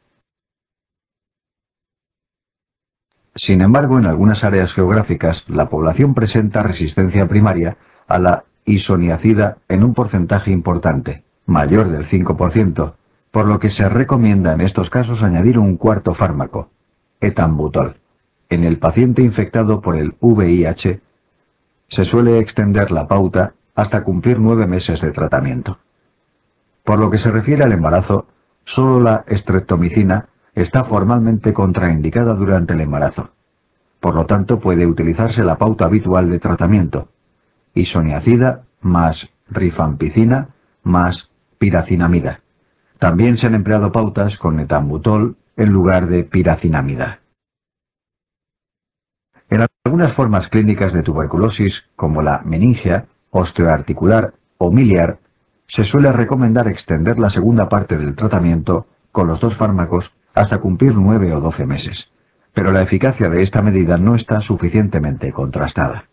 Sin embargo, en algunas áreas geográficas, la población presenta resistencia primaria a la isoniazida en un porcentaje importante, mayor del cinco por ciento, por lo que se recomienda en estos casos añadir un cuarto fármaco, etambutol. En el paciente infectado por el V I H, se suele extender la pauta hasta cumplir nueve meses de tratamiento. Por lo que se refiere al embarazo, solo la streptomicina está formalmente contraindicada durante el embarazo. Por lo tanto, puede utilizarse la pauta habitual de tratamiento: isoniazida más rifampicina más piracinamida. También se han empleado pautas con etambutol en lugar de piracinamida. En algunas formas clínicas de tuberculosis, como la meningia, osteoarticular o miliar, se suele recomendar extender la segunda parte del tratamiento con los dos fármacos hasta cumplir nueve o doce meses, pero la eficacia de esta medida no está suficientemente contrastada.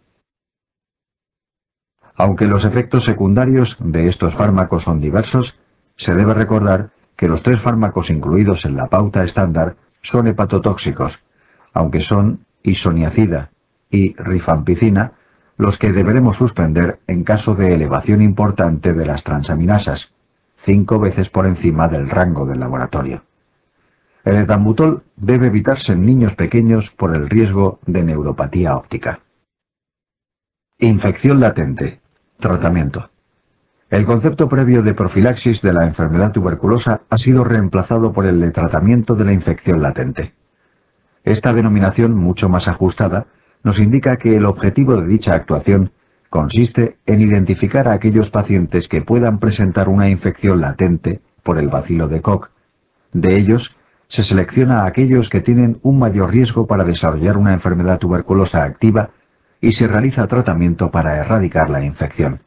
Aunque los efectos secundarios de estos fármacos son diversos, se debe recordar que los tres fármacos incluidos en la pauta estándar son hepatotóxicos, aunque son isoniazida y rifampicina los que deberemos suspender en caso de elevación importante de las transaminasas, cinco veces por encima del rango del laboratorio. El etambutol debe evitarse en niños pequeños por el riesgo de neuropatía óptica. Infección latente. Tratamiento. El concepto previo de profilaxis de la enfermedad tuberculosa ha sido reemplazado por el de tratamiento de la infección latente. Esta denominación, mucho más ajustada, nos indica que el objetivo de dicha actuación consiste en identificar a aquellos pacientes que puedan presentar una infección latente por el bacilo de Koch. De ellos, se selecciona a aquellos que tienen un mayor riesgo para desarrollar una enfermedad tuberculosa activa y se realiza tratamiento para erradicar la infección.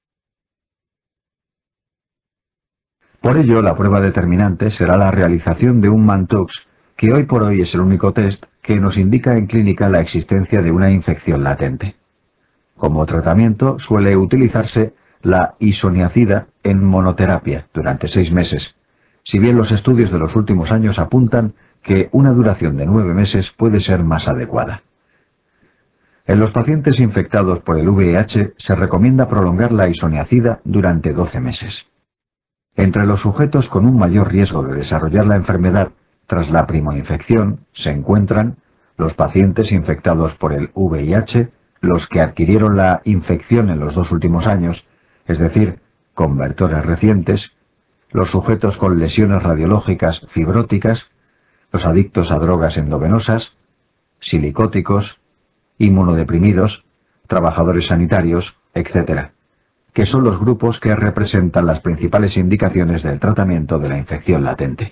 Por ello, la prueba determinante será la realización de un Mantoux, que hoy por hoy es el único test que nos indica en clínica la existencia de una infección latente. Como tratamiento suele utilizarse la isoniazida en monoterapia durante seis meses, si bien los estudios de los últimos años apuntan que una duración de nueve meses puede ser más adecuada. En los pacientes infectados por el V I H se recomienda prolongar la isoniazida durante doce meses. Entre los sujetos con un mayor riesgo de desarrollar la enfermedad tras la primoinfección se encuentran los pacientes infectados por el V I H, los que adquirieron la infección en los dos últimos años, es decir, convertores recientes, los sujetos con lesiones radiológicas fibróticas, los adictos a drogas endovenosas, silicóticos, inmunodeprimidos, trabajadores sanitarios, etcétera, que son los grupos que representan las principales indicaciones del tratamiento de la infección latente.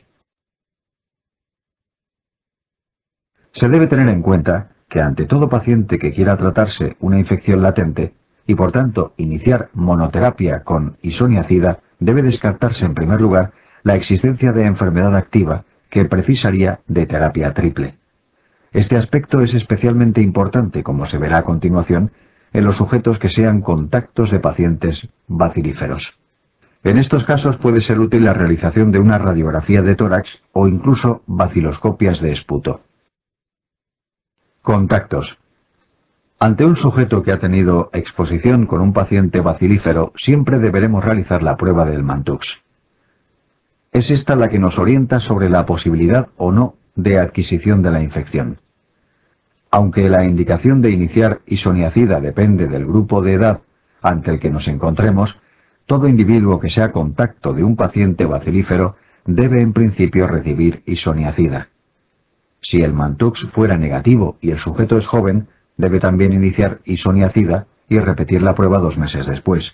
Se debe tener en cuenta que ante todo paciente que quiera tratarse una infección latente y por tanto iniciar monoterapia con isoniazida, debe descartarse en primer lugar la existencia de enfermedad activa que precisaría de terapia triple. Este aspecto es especialmente importante, como se verá a continuación, en los sujetos que sean contactos de pacientes bacilíferos. En estos casos puede ser útil la realización de una radiografía de tórax o incluso baciloscopias de esputo. Contactos. Ante un sujeto que ha tenido exposición con un paciente bacilífero, siempre deberemos realizar la prueba del Mantoux. Es esta la que nos orienta sobre la posibilidad o no de adquisición de la infección. Aunque la indicación de iniciar isoniazida depende del grupo de edad ante el que nos encontremos, todo individuo que sea contacto de un paciente bacilífero debe en principio recibir isoniazida. Si el Mantoux fuera negativo y el sujeto es joven, debe también iniciar isoniazida y repetir la prueba dos meses después.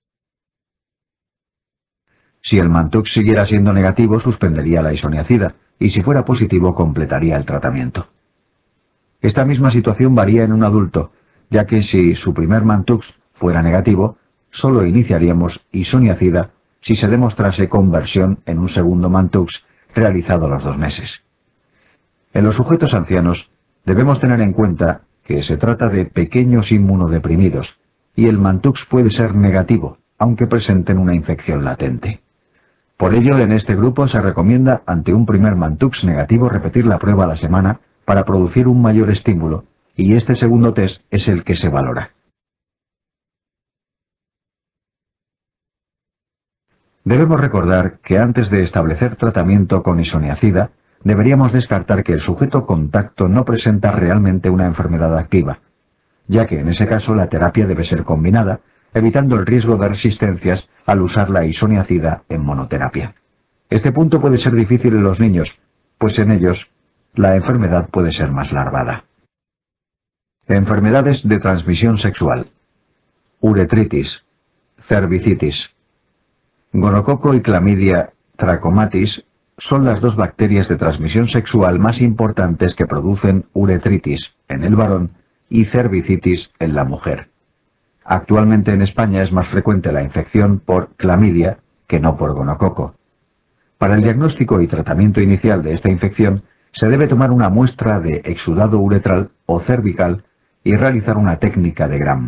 Si el Mantoux siguiera siendo negativo, suspendería la isoniazida, y si fuera positivo, completaría el tratamiento. Esta misma situación varía en un adulto, ya que si su primer Mantoux fuera negativo, solo iniciaríamos isoniazida si se demostrase conversión en un segundo Mantoux realizado a los dos meses. En los sujetos ancianos, debemos tener en cuenta que se trata de pequeños inmunodeprimidos, y el Mantoux puede ser negativo, aunque presenten una infección latente. Por ello, en este grupo se recomienda, ante un primer Mantoux negativo, repetir la prueba a la semana para producir un mayor estímulo, y este segundo test es el que se valora. Debemos recordar que antes de establecer tratamiento con isoniazida, deberíamos descartar que el sujeto contacto no presenta realmente una enfermedad activa, ya que en ese caso la terapia debe ser combinada, evitando el riesgo de resistencias al usar la isoniazida en monoterapia. Este punto puede ser difícil en los niños, pues en ellos la enfermedad puede ser más larvada. Enfermedades de transmisión sexual. Uretritis, cervicitis. Gonococo y clamidia trachomatis son las dos bacterias de transmisión sexual más importantes que producen uretritis en el varón y cervicitis en la mujer. Actualmente en España es más frecuente la infección por clamidia que no por gonococo. Para el diagnóstico y tratamiento inicial de esta infección se debe tomar una muestra de exudado uretral o cervical y realizar una técnica de Gram.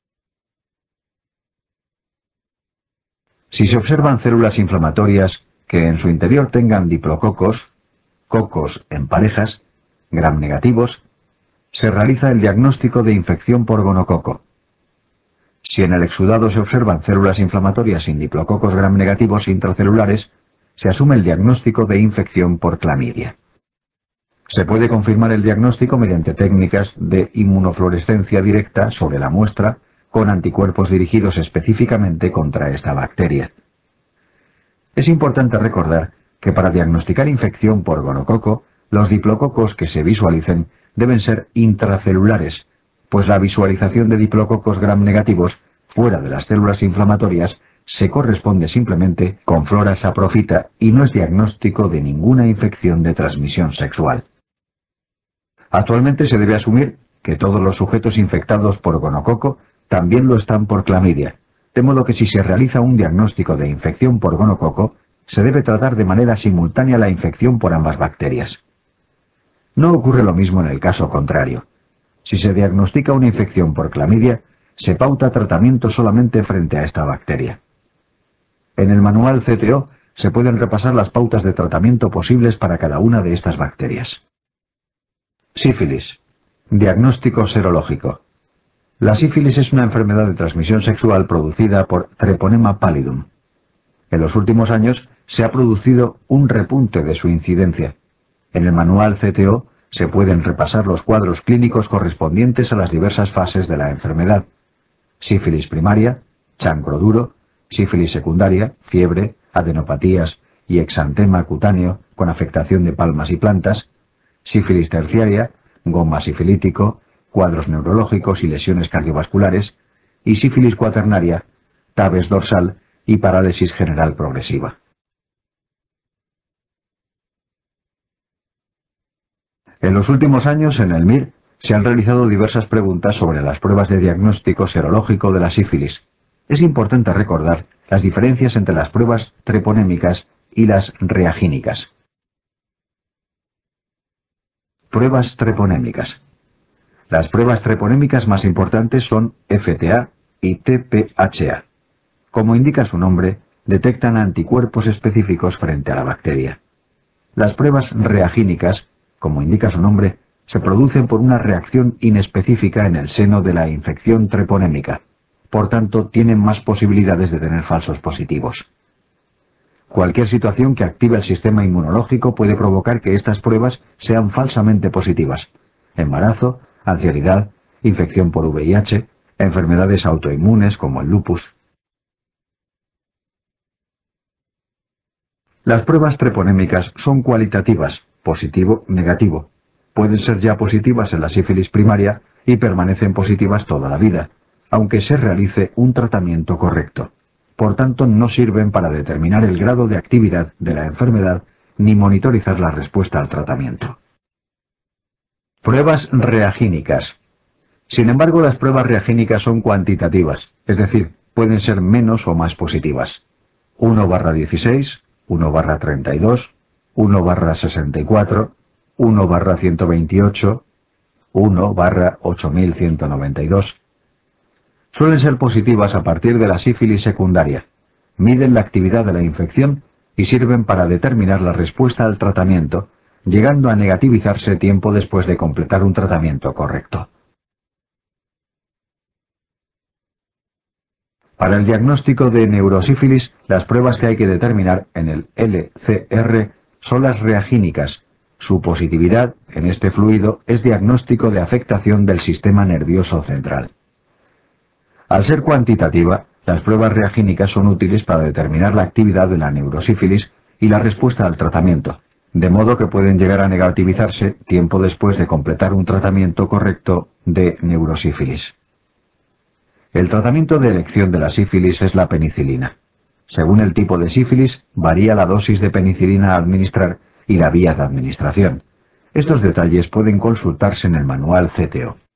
Si se observan células inflamatorias que en su interior tengan diplococos, cocos en parejas, Gram negativos, se realiza el diagnóstico de infección por gonococo. Si en el exudado se observan células inflamatorias sin diplococos Gram negativos intracelulares, se asume el diagnóstico de infección por clamidia. Se puede confirmar el diagnóstico mediante técnicas de inmunofluorescencia directa sobre la muestra con anticuerpos dirigidos específicamente contra esta bacteria. Es importante recordar que para diagnosticar infección por gonococo, los diplococos que se visualicen deben ser intracelulares, pues la visualización de diplococos gram negativos fuera de las células inflamatorias se corresponde simplemente con flora saprofita y no es diagnóstico de ninguna infección de transmisión sexual. Actualmente se debe asumir que todos los sujetos infectados por gonococo también lo están por clamidia, de modo que si se realiza un diagnóstico de infección por gonococo, se debe tratar de manera simultánea la infección por ambas bacterias. No ocurre lo mismo en el caso contrario. Si se diagnostica una infección por clamidia, se pauta tratamiento solamente frente a esta bacteria. En el manual C T O se pueden repasar las pautas de tratamiento posibles para cada una de estas bacterias. Sífilis. Diagnóstico serológico. La sífilis es una enfermedad de transmisión sexual producida por Treponema pallidum. En los últimos años se ha producido un repunte de su incidencia. En el manual C T O se pueden repasar los cuadros clínicos correspondientes a las diversas fases de la enfermedad. Sífilis primaria, chancro duro, sífilis secundaria, fiebre, adenopatías y exantema cutáneo con afectación de palmas y plantas, sífilis terciaria, goma sifilítico, cuadros neurológicos y lesiones cardiovasculares, y sífilis cuaternaria, tabes dorsal y parálisis general progresiva. En los últimos años, en el M I R, se han realizado diversas preguntas sobre las pruebas de diagnóstico serológico de la sífilis. Es importante recordar las diferencias entre las pruebas treponémicas y las reagínicas. Pruebas treponémicas. Las pruebas treponémicas más importantes son F T A y T P H A. Como indica su nombre, detectan anticuerpos específicos frente a la bacteria. Las pruebas reagínicas, como indica su nombre, se producen por una reacción inespecífica en el seno de la infección treponémica. Por tanto, tienen más posibilidades de tener falsos positivos. Cualquier situación que active el sistema inmunológico puede provocar que estas pruebas sean falsamente positivas. Embarazo, ancianidad, infección por V I H, enfermedades autoinmunes como el lupus. Las pruebas treponémicas son cualitativas, positivo-negativo. Pueden ser ya positivas en la sífilis primaria y permanecen positivas toda la vida, aunque se realice un tratamiento correcto. Por tanto, no sirven para determinar el grado de actividad de la enfermedad ni monitorizar la respuesta al tratamiento. Pruebas reagínicas. Sin embargo, las pruebas reagínicas son cuantitativas, es decir, pueden ser menos o más positivas. uno barra dieciséis, uno barra treinta y dos, uno barra sesenta y cuatro, uno barra ciento veintiocho, uno barra ocho mil ciento noventa y dos. Suelen ser positivas a partir de la sífilis secundaria, miden la actividad de la infección y sirven para determinar la respuesta al tratamiento, llegando a negativizarse tiempo después de completar un tratamiento correcto. Para el diagnóstico de neurosífilis, las pruebas que hay que determinar en el L C R son las reagínicas. Su positividad en este fluido es diagnóstico de afectación del sistema nervioso central. Al ser cuantitativa, las pruebas reagínicas son útiles para determinar la actividad de la neurosífilis y la respuesta al tratamiento, de modo que pueden llegar a negativizarse tiempo después de completar un tratamiento correcto de neurosífilis. El tratamiento de elección de la sífilis es la penicilina. Según el tipo de sífilis, varía la dosis de penicilina a administrar y la vía de administración. Estos detalles pueden consultarse en el manual C T O.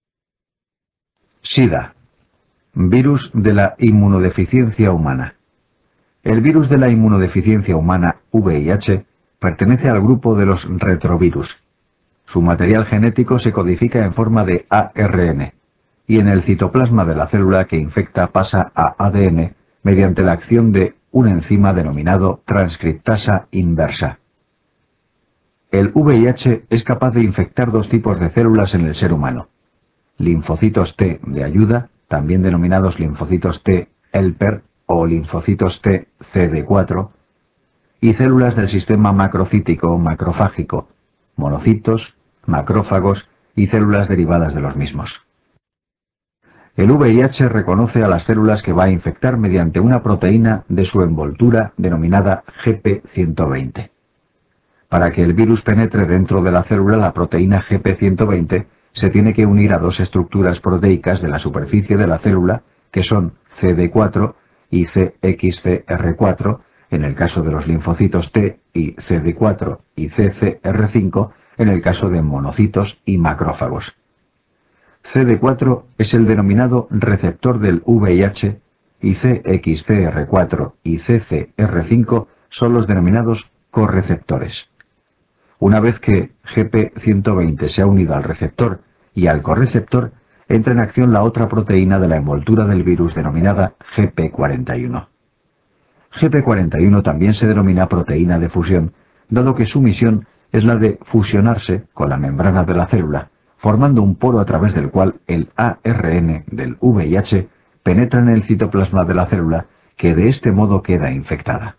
SIDA. Virus de la inmunodeficiencia humana. El virus de la inmunodeficiencia humana, V I H, pertenece al grupo de los retrovirus. Su material genético se codifica en forma de A R N, y en el citoplasma de la célula que infecta pasa a A D N mediante la acción de un enzima denominado transcriptasa inversa. El V I H es capaz de infectar dos tipos de células en el ser humano: linfocitos T de ayuda, también denominados linfocitos T helper o linfocitos T C D cuatro, y células del sistema macrocítico macrofágico, monocitos, macrófagos y células derivadas de los mismos. El V I H reconoce a las células que va a infectar mediante una proteína de su envoltura denominada G P ciento veinte. Para que el virus penetre dentro de la célula, la proteína G P ciento veinte se tiene que unir a dos estructuras proteicas de la superficie de la célula, que son C D cuatro y C X C R cuatro, en el caso de los linfocitos T, y C D cuatro y C C R cinco, en el caso de monocitos y macrófagos. C D cuatro es el denominado receptor del V I H y C X C R cuatro y C C R cinco son los denominados correceptores. Una vez que G P ciento veinte se ha unido al receptor y al correceptor, entra en acción la otra proteína de la envoltura del virus denominada G P cuarenta y uno. G P cuarenta y uno también se denomina proteína de fusión, dado que su misión es la de fusionarse con la membrana de la célula, formando un poro a través del cual el A R N del V I H penetra en el citoplasma de la célula, que de este modo queda infectada.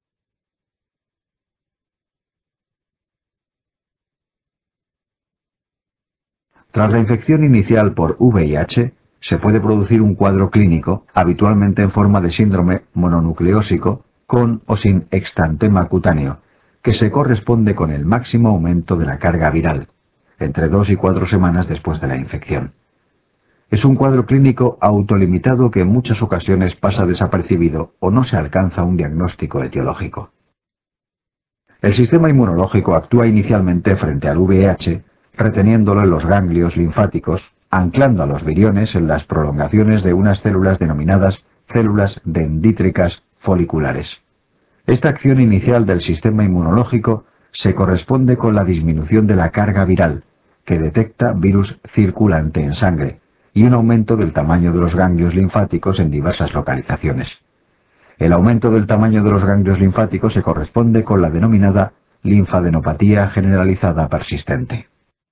Tras la infección inicial por V I H, se puede producir un cuadro clínico, habitualmente en forma de síndrome mononucleósico, con o sin extantema cutáneo, que se corresponde con el máximo aumento de la carga viral, entre dos y cuatro semanas después de la infección. Es un cuadro clínico autolimitado que en muchas ocasiones pasa desapercibido o no se alcanza un diagnóstico etiológico. El sistema inmunológico actúa inicialmente frente al V I H, reteniéndolo en los ganglios linfáticos, anclando a los viriones en las prolongaciones de unas células denominadas células dendríticas foliculares. Esta acción inicial del sistema inmunológico se corresponde con la disminución de la carga viral, que detecta virus circulante en sangre, y un aumento del tamaño de los ganglios linfáticos en diversas localizaciones. El aumento del tamaño de los ganglios linfáticos se corresponde con la denominada linfadenopatía generalizada persistente.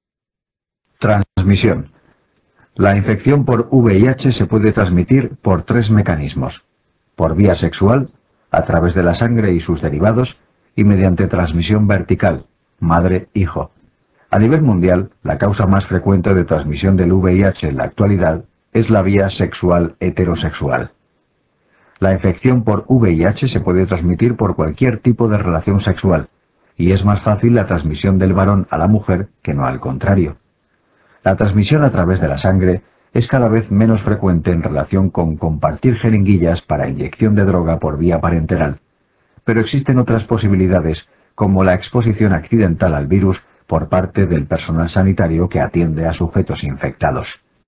Transmisión. La infección por V I H se puede transmitir por tres mecanismos: por vía sexual, a través de la sangre y sus derivados, y mediante transmisión vertical, madre-hijo. A nivel mundial, la causa más frecuente de transmisión del V I H en la actualidad es la vía sexual heterosexual. La infección por V I H se puede transmitir por cualquier tipo de relación sexual, y es más fácil la transmisión del varón a la mujer que no al contrario. La transmisión a través de la sangre es cada vez menos frecuente en relación con compartir jeringuillas para inyección de droga por vía parenteral, pero existen otras posibilidades, como la exposición accidental al virus por parte del personal sanitario que atiende a sujetos infectados.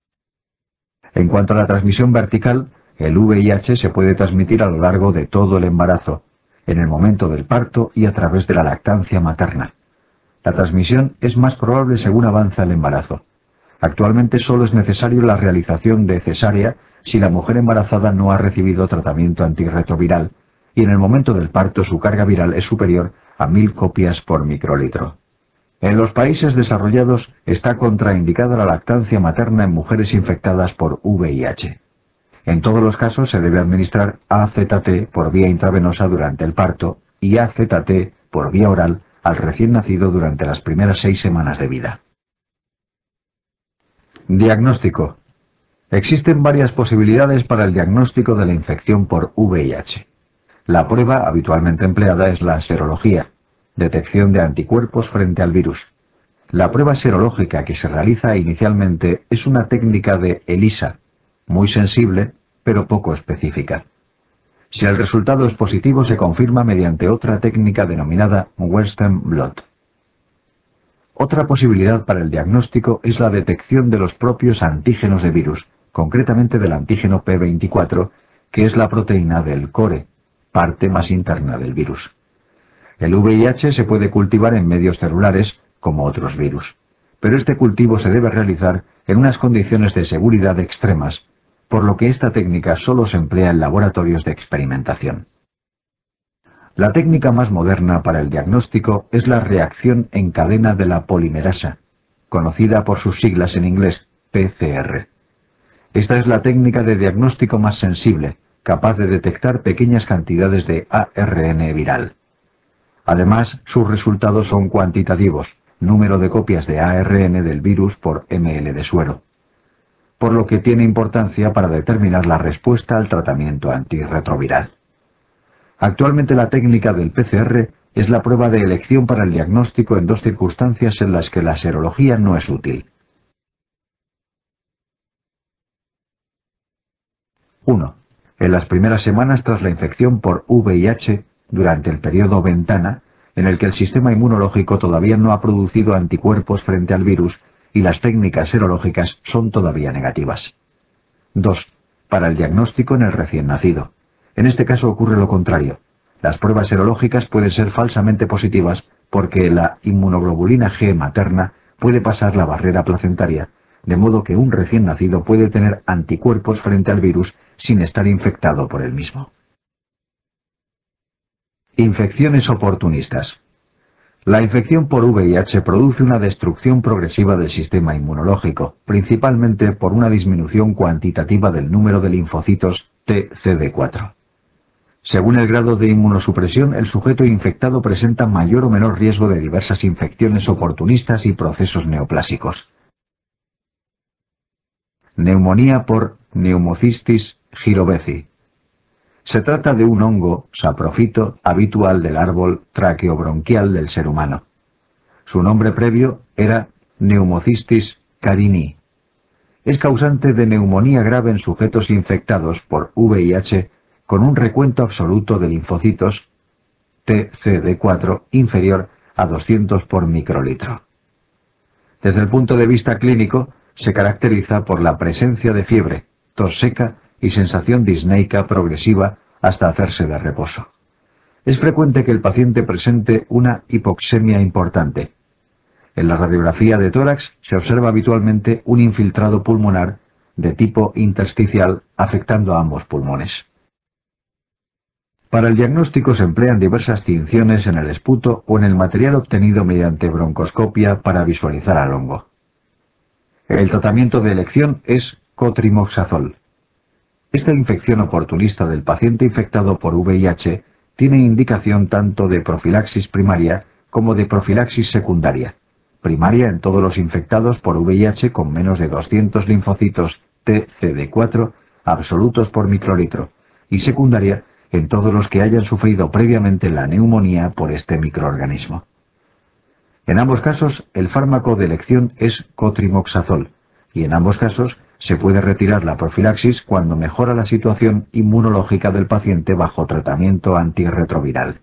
En cuanto a la transmisión vertical, el V I H se puede transmitir a lo largo de todo el embarazo, en el momento del parto y a través de la lactancia materna. La transmisión es más probable según avanza el embarazo. Actualmente solo es necesario la realización de cesárea si la mujer embarazada no ha recibido tratamiento antirretroviral y en el momento del parto su carga viral es superior a mil copias por microlitro. En los países desarrollados está contraindicada la lactancia materna en mujeres infectadas por V I H. En todos los casos se debe administrar A Z T por vía intravenosa durante el parto y A Z T por vía oral al recién nacido durante las primeras seis semanas de vida. Diagnóstico. Existen varias posibilidades para el diagnóstico de la infección por V I H. La prueba habitualmente empleada es la serología, detección de anticuerpos frente al virus. La prueba serológica que se realiza inicialmente es una técnica de ELISA, muy sensible, pero poco específica. Si el resultado es positivo, se confirma mediante otra técnica denominada Western blot. Otra posibilidad para el diagnóstico es la detección de los propios antígenos de virus, concretamente del antígeno P veinticuatro, que es la proteína del core, parte más interna del virus. El V I H se puede cultivar en medios celulares, como otros virus, pero este cultivo se debe realizar en unas condiciones de seguridad extremas, por lo que esta técnica solo se emplea en laboratorios de experimentación. La técnica más moderna para el diagnóstico es la reacción en cadena de la polimerasa, conocida por sus siglas en inglés P C R. Esta es la técnica de diagnóstico más sensible, capaz de detectar pequeñas cantidades de A R N viral. Además, sus resultados son cuantitativos, número de copias de A R N del virus por mililitro de suero. por lo que tiene importancia para determinar la respuesta al tratamiento antirretroviral. Actualmente la técnica del P C R es la prueba de elección para el diagnóstico en dos circunstancias en las que la serología no es útil. uno. En las primeras semanas tras la infección por V I H, durante el periodo ventana, en el que el sistema inmunológico todavía no ha producido anticuerpos frente al virus y las técnicas serológicas son todavía negativas. dos. Para el diagnóstico en el recién nacido. En este caso ocurre lo contrario. Las pruebas serológicas pueden ser falsamente positivas porque la inmunoglobulina G materna puede pasar la barrera placentaria, de modo que un recién nacido puede tener anticuerpos frente al virus sin estar infectado por el mismo. Infecciones oportunistas. La infección por V I H produce una destrucción progresiva del sistema inmunológico, principalmente por una disminución cuantitativa del número de linfocitos T C D cuatro. Según el grado de inmunosupresión, el sujeto infectado presenta mayor o menor riesgo de diversas infecciones oportunistas y procesos neoplásicos. Neumonía por Pneumocystis jirovecii. Se trata de un hongo saprofito habitual del árbol traqueobronquial del ser humano. Su nombre previo era Pneumocystis carinii. Es causante de neumonía grave en sujetos infectados por V I H con un recuento absoluto de linfocitos T C D cuatro inferior a doscientos por microlitro. Desde el punto de vista clínico, se caracteriza por la presencia de fiebre, tos seca y sensación disneica progresiva hasta hacerse de reposo. Es frecuente que el paciente presente una hipoxemia importante. En la radiografía de tórax se observa habitualmente un infiltrado pulmonar de tipo intersticial afectando a ambos pulmones. Para el diagnóstico se emplean diversas tinciones en el esputo o en el material obtenido mediante broncoscopia para visualizar al hongo. El tratamiento de elección es cotrimoxazol. Esta infección oportunista del paciente infectado por V I H tiene indicación tanto de profilaxis primaria como de profilaxis secundaria. Primaria en todos los infectados por V I H con menos de doscientos linfocitos T C D cuatro absolutos por microlitro y secundaria en todos los que hayan sufrido previamente la neumonía por este microorganismo. En ambos casos, el fármaco de elección es cotrimoxazol, y en ambos casos se puede retirar la profilaxis cuando mejora la situación inmunológica del paciente bajo tratamiento antirretroviral.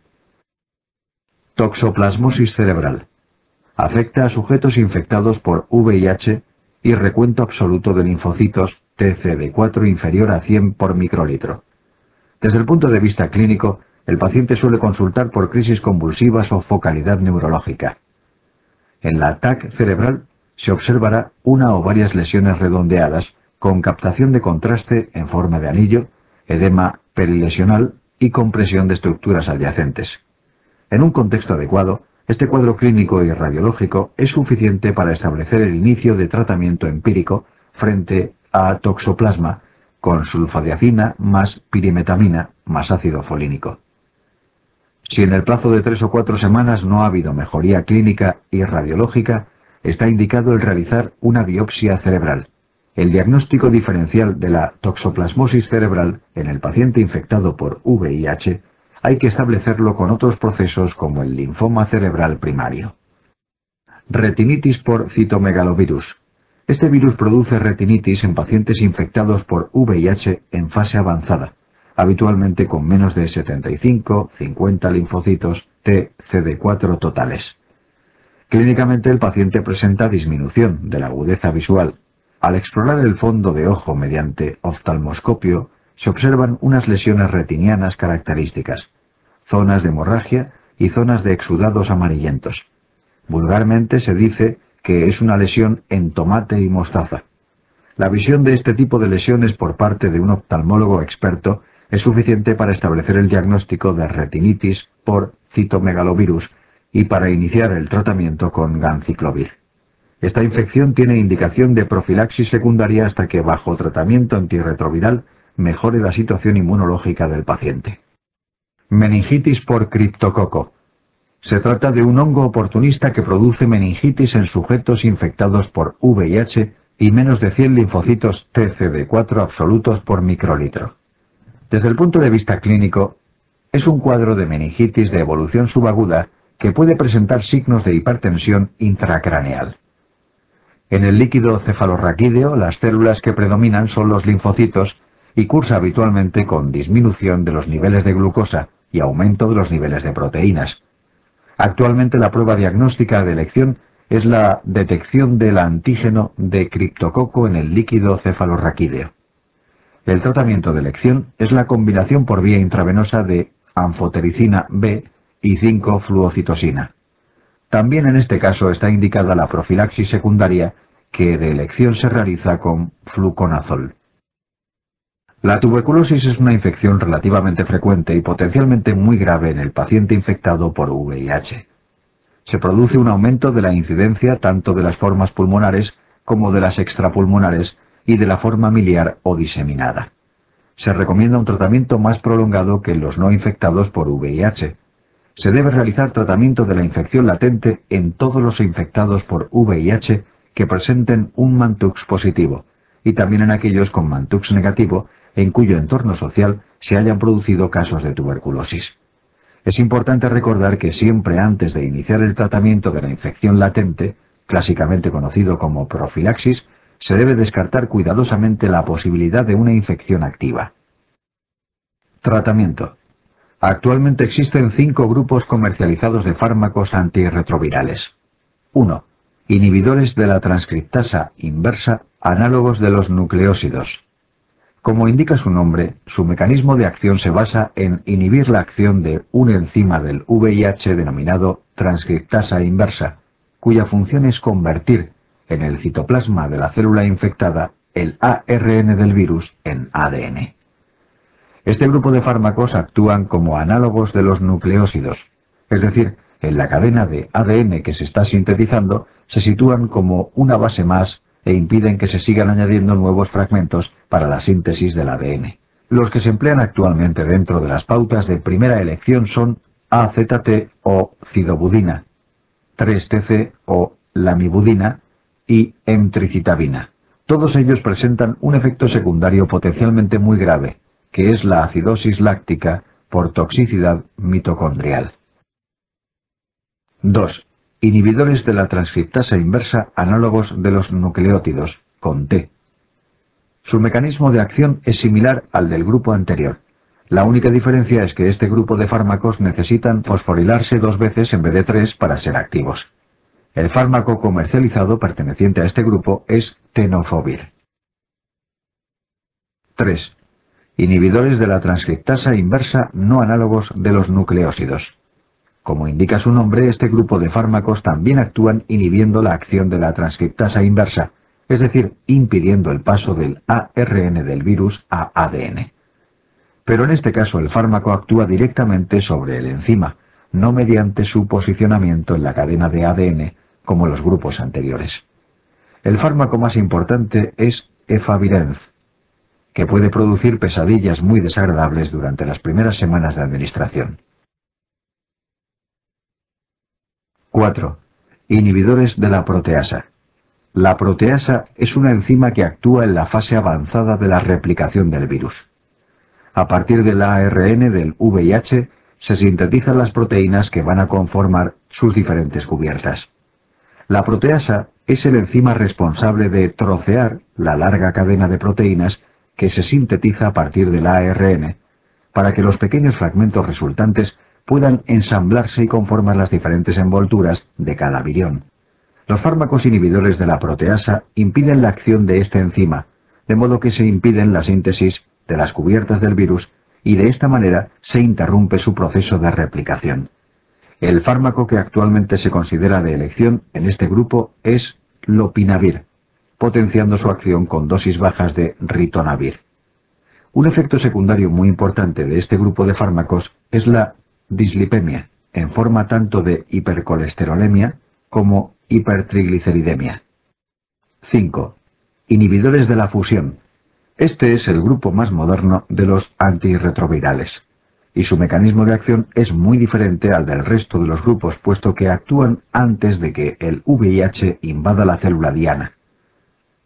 Toxoplasmosis cerebral. Afecta a sujetos infectados por V I H y recuento absoluto de linfocitos T C D cuatro inferior a cien por microlitro. Desde el punto de vista clínico, el paciente suele consultar por crisis convulsivas o focalidad neurológica. En la T A C cerebral se observará una o varias lesiones redondeadas con captación de contraste en forma de anillo, edema perilesional y compresión de estructuras adyacentes. En un contexto adecuado, este cuadro clínico y radiológico es suficiente para establecer el inicio de tratamiento empírico frente a toxoplasma con sulfadiazina más pirimetamina más ácido folínico. Si en el plazo de tres o cuatro semanas no ha habido mejoría clínica y radiológica, está indicado el realizar una biopsia cerebral. El diagnóstico diferencial de la toxoplasmosis cerebral en el paciente infectado por V I H hay que establecerlo con otros procesos como el linfoma cerebral primario. Retinitis por citomegalovirus. Este virus produce retinitis en pacientes infectados por V I H en fase avanzada, habitualmente con menos de setenta y cinco a cincuenta linfocitos T C D cuatro totales. Clínicamente el paciente presenta disminución de la agudeza visual. Al explorar el fondo de ojo mediante oftalmoscopio, se observan unas lesiones retinianas características, zonas de hemorragia y zonas de exudados amarillentos. Vulgarmente se dice que es una lesión en tomate y mostaza. La visión de este tipo de lesiones por parte de un oftalmólogo experto es suficiente para establecer el diagnóstico de retinitis por citomegalovirus y para iniciar el tratamiento con ganciclovir. Esta infección tiene indicación de profilaxis secundaria hasta que bajo tratamiento antirretroviral mejore la situación inmunológica del paciente. Meningitis por criptococo. Se trata de un hongo oportunista que produce meningitis en sujetos infectados por V I H y menos de cien linfocitos T C D cuatro absolutos por microlitro. Desde el punto de vista clínico, es un cuadro de meningitis de evolución subaguda que puede presentar signos de hipertensión intracraneal. En el líquido cefalorraquídeo, las células que predominan son los linfocitos y cursa habitualmente con disminución de los niveles de glucosa y aumento de los niveles de proteínas. Actualmente la prueba diagnóstica de elección es la detección del antígeno de criptococo en el líquido cefalorraquídeo. El tratamiento de elección es la combinación por vía intravenosa de anfotericina B y cinco fluocitosina. También en este caso está indicada la profilaxis secundaria, que de elección se realiza con fluconazol. La tuberculosis es una infección relativamente frecuente y potencialmente muy grave en el paciente infectado por V I H. Se produce un aumento de la incidencia tanto de las formas pulmonares como de las extrapulmonares y de la forma miliar o diseminada. Se recomienda un tratamiento más prolongado que en los no infectados por V I H. Se debe realizar tratamiento de la infección latente en todos los infectados por V I H que presenten un Mantux positivo y también en aquellos con Mantux negativo en cuyo entorno social se hayan producido casos de tuberculosis. Es importante recordar que siempre antes de iniciar el tratamiento de la infección latente, clásicamente conocido como profilaxis, se debe descartar cuidadosamente la posibilidad de una infección activa. Tratamiento. Actualmente existen cinco grupos comercializados de fármacos antirretrovirales. uno. Inhibidores de la transcriptasa inversa, análogos de los nucleósidos. Como indica su nombre, su mecanismo de acción se basa en inhibir la acción de un enzima del V I H denominado transcriptasa inversa, cuya función es convertir en el citoplasma de la célula infectada el A R N del virus en A D N. Este grupo de fármacos actúan como análogos de los nucleósidos, es decir, en la cadena de A D N que se está sintetizando se sitúan como una base más e impiden que se sigan añadiendo nuevos fragmentos para la síntesis del A D N. Los que se emplean actualmente dentro de las pautas de primera elección son A Z T o cidobudina, tres T C o lamivudina y emtricitabina. Todos ellos presentan un efecto secundario potencialmente muy grave, que es la acidosis láctica por toxicidad mitocondrial. dos. Inhibidores de la transcriptasa inversa análogos de los nucleótidos, con T. Su mecanismo de acción es similar al del grupo anterior. La única diferencia es que este grupo de fármacos necesitan fosforilarse dos veces en vez de tres para ser activos. El fármaco comercializado perteneciente a este grupo es tenofovir. tres. Inhibidores de la transcriptasa inversa no análogos de los nucleósidos. Como indica su nombre, este grupo de fármacos también actúan inhibiendo la acción de la transcriptasa inversa, es decir, impidiendo el paso del A R N del virus a A D N. Pero en este caso el fármaco actúa directamente sobre el enzima, no mediante su posicionamiento en la cadena de A D N, como los grupos anteriores. El fármaco más importante es efavirenz, que puede producir pesadillas muy desagradables durante las primeras semanas de administración. cuatro. Inhibidores de la proteasa. La proteasa es una enzima que actúa en la fase avanzada de la replicación del virus. A partir del A R N del V I H se sintetizan las proteínas que van a conformar sus diferentes cubiertas. La proteasa es el enzima responsable de trocear la larga cadena de proteínas que se sintetiza a partir del A R N, para que los pequeños fragmentos resultantes puedan ensamblarse y conformar las diferentes envolturas de cada virión. Los fármacos inhibidores de la proteasa impiden la acción de esta enzima, de modo que se impiden la síntesis de las cubiertas del virus y de esta manera se interrumpe su proceso de replicación. El fármaco que actualmente se considera de elección en este grupo es lopinavir, potenciando su acción con dosis bajas de ritonavir. Un efecto secundario muy importante de este grupo de fármacos es la dislipemia, en forma tanto de hipercolesterolemia como hipertrigliceridemia. cinco. Inhibidores de la fusión. Este es el grupo más moderno de los antirretrovirales, y su mecanismo de acción es muy diferente al del resto de los grupos, puesto que actúan antes de que el V I H invada la célula diana.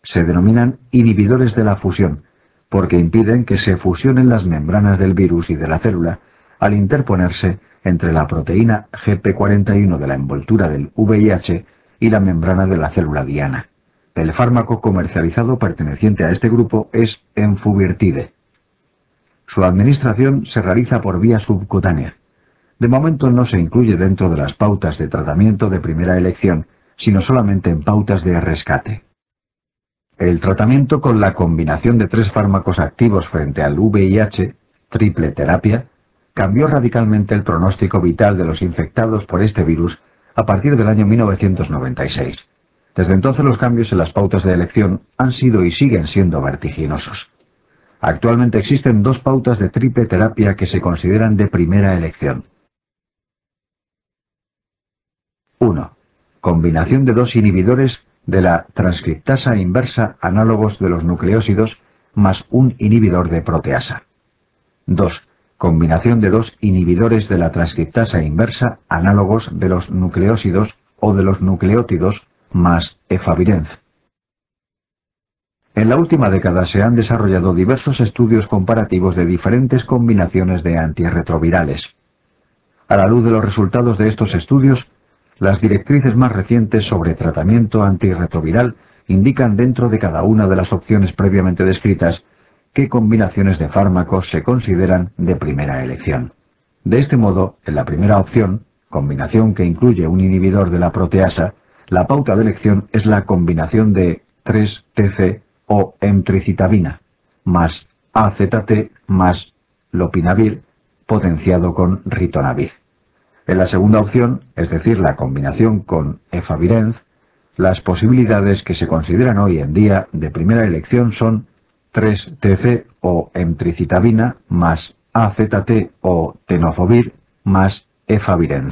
Se denominan inhibidores de la fusión, porque impiden que se fusionen las membranas del virus y de la célula al interponerse entre la proteína G P cuarenta y uno de la envoltura del V I H y la membrana de la célula diana. El fármaco comercializado perteneciente a este grupo es Enfuvirtide. Su administración se realiza por vía subcutánea. De momento no se incluye dentro de las pautas de tratamiento de primera elección, sino solamente en pautas de rescate. El tratamiento con la combinación de tres fármacos activos frente al V I H, triple terapia, cambió radicalmente el pronóstico vital de los infectados por este virus a partir del año mil novecientos noventa y seis. Desde entonces los cambios en las pautas de elección han sido y siguen siendo vertiginosos. Actualmente existen dos pautas de triple terapia que se consideran de primera elección. uno. Combinación de dos inhibidores de la transcriptasa inversa análogos de los nucleósidos más un inhibidor de proteasa. dos. Combinación de dos inhibidores de la transcriptasa inversa análogos de los nucleósidos o de los nucleótidos más efavirenz. En la última década se han desarrollado diversos estudios comparativos de diferentes combinaciones de antirretrovirales. A la luz de los resultados de estos estudios, las directrices más recientes sobre tratamiento antirretroviral indican dentro de cada una de las opciones previamente descritas qué combinaciones de fármacos se consideran de primera elección. De este modo, en la primera opción, combinación que incluye un inhibidor de la proteasa, la pauta de elección es la combinación de tres T C o emtricitabina más A Z T más lopinavir potenciado con ritonavir. En la segunda opción, es decir, la combinación con efavirenz, las posibilidades que se consideran hoy en día de primera elección son tres T C o emtricitabina más A Z T o tenofovir más efavirenz.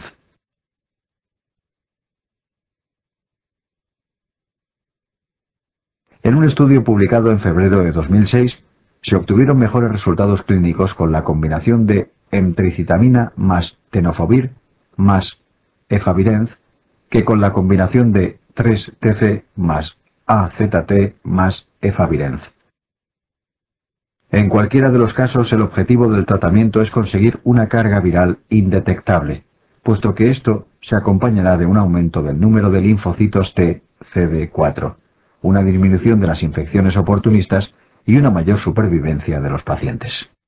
En un estudio publicado en febrero de dos mil seis, se obtuvieron mejores resultados clínicos con la combinación de emtricitabina más tenofovir más efavirenz que con la combinación de tres T C más A Z T más efavirenz. En cualquiera de los casos, el objetivo del tratamiento es conseguir una carga viral indetectable, puesto que esto se acompañará de un aumento del número de linfocitos T C D cuatro, una disminución de las infecciones oportunistas y una mayor supervivencia de los pacientes.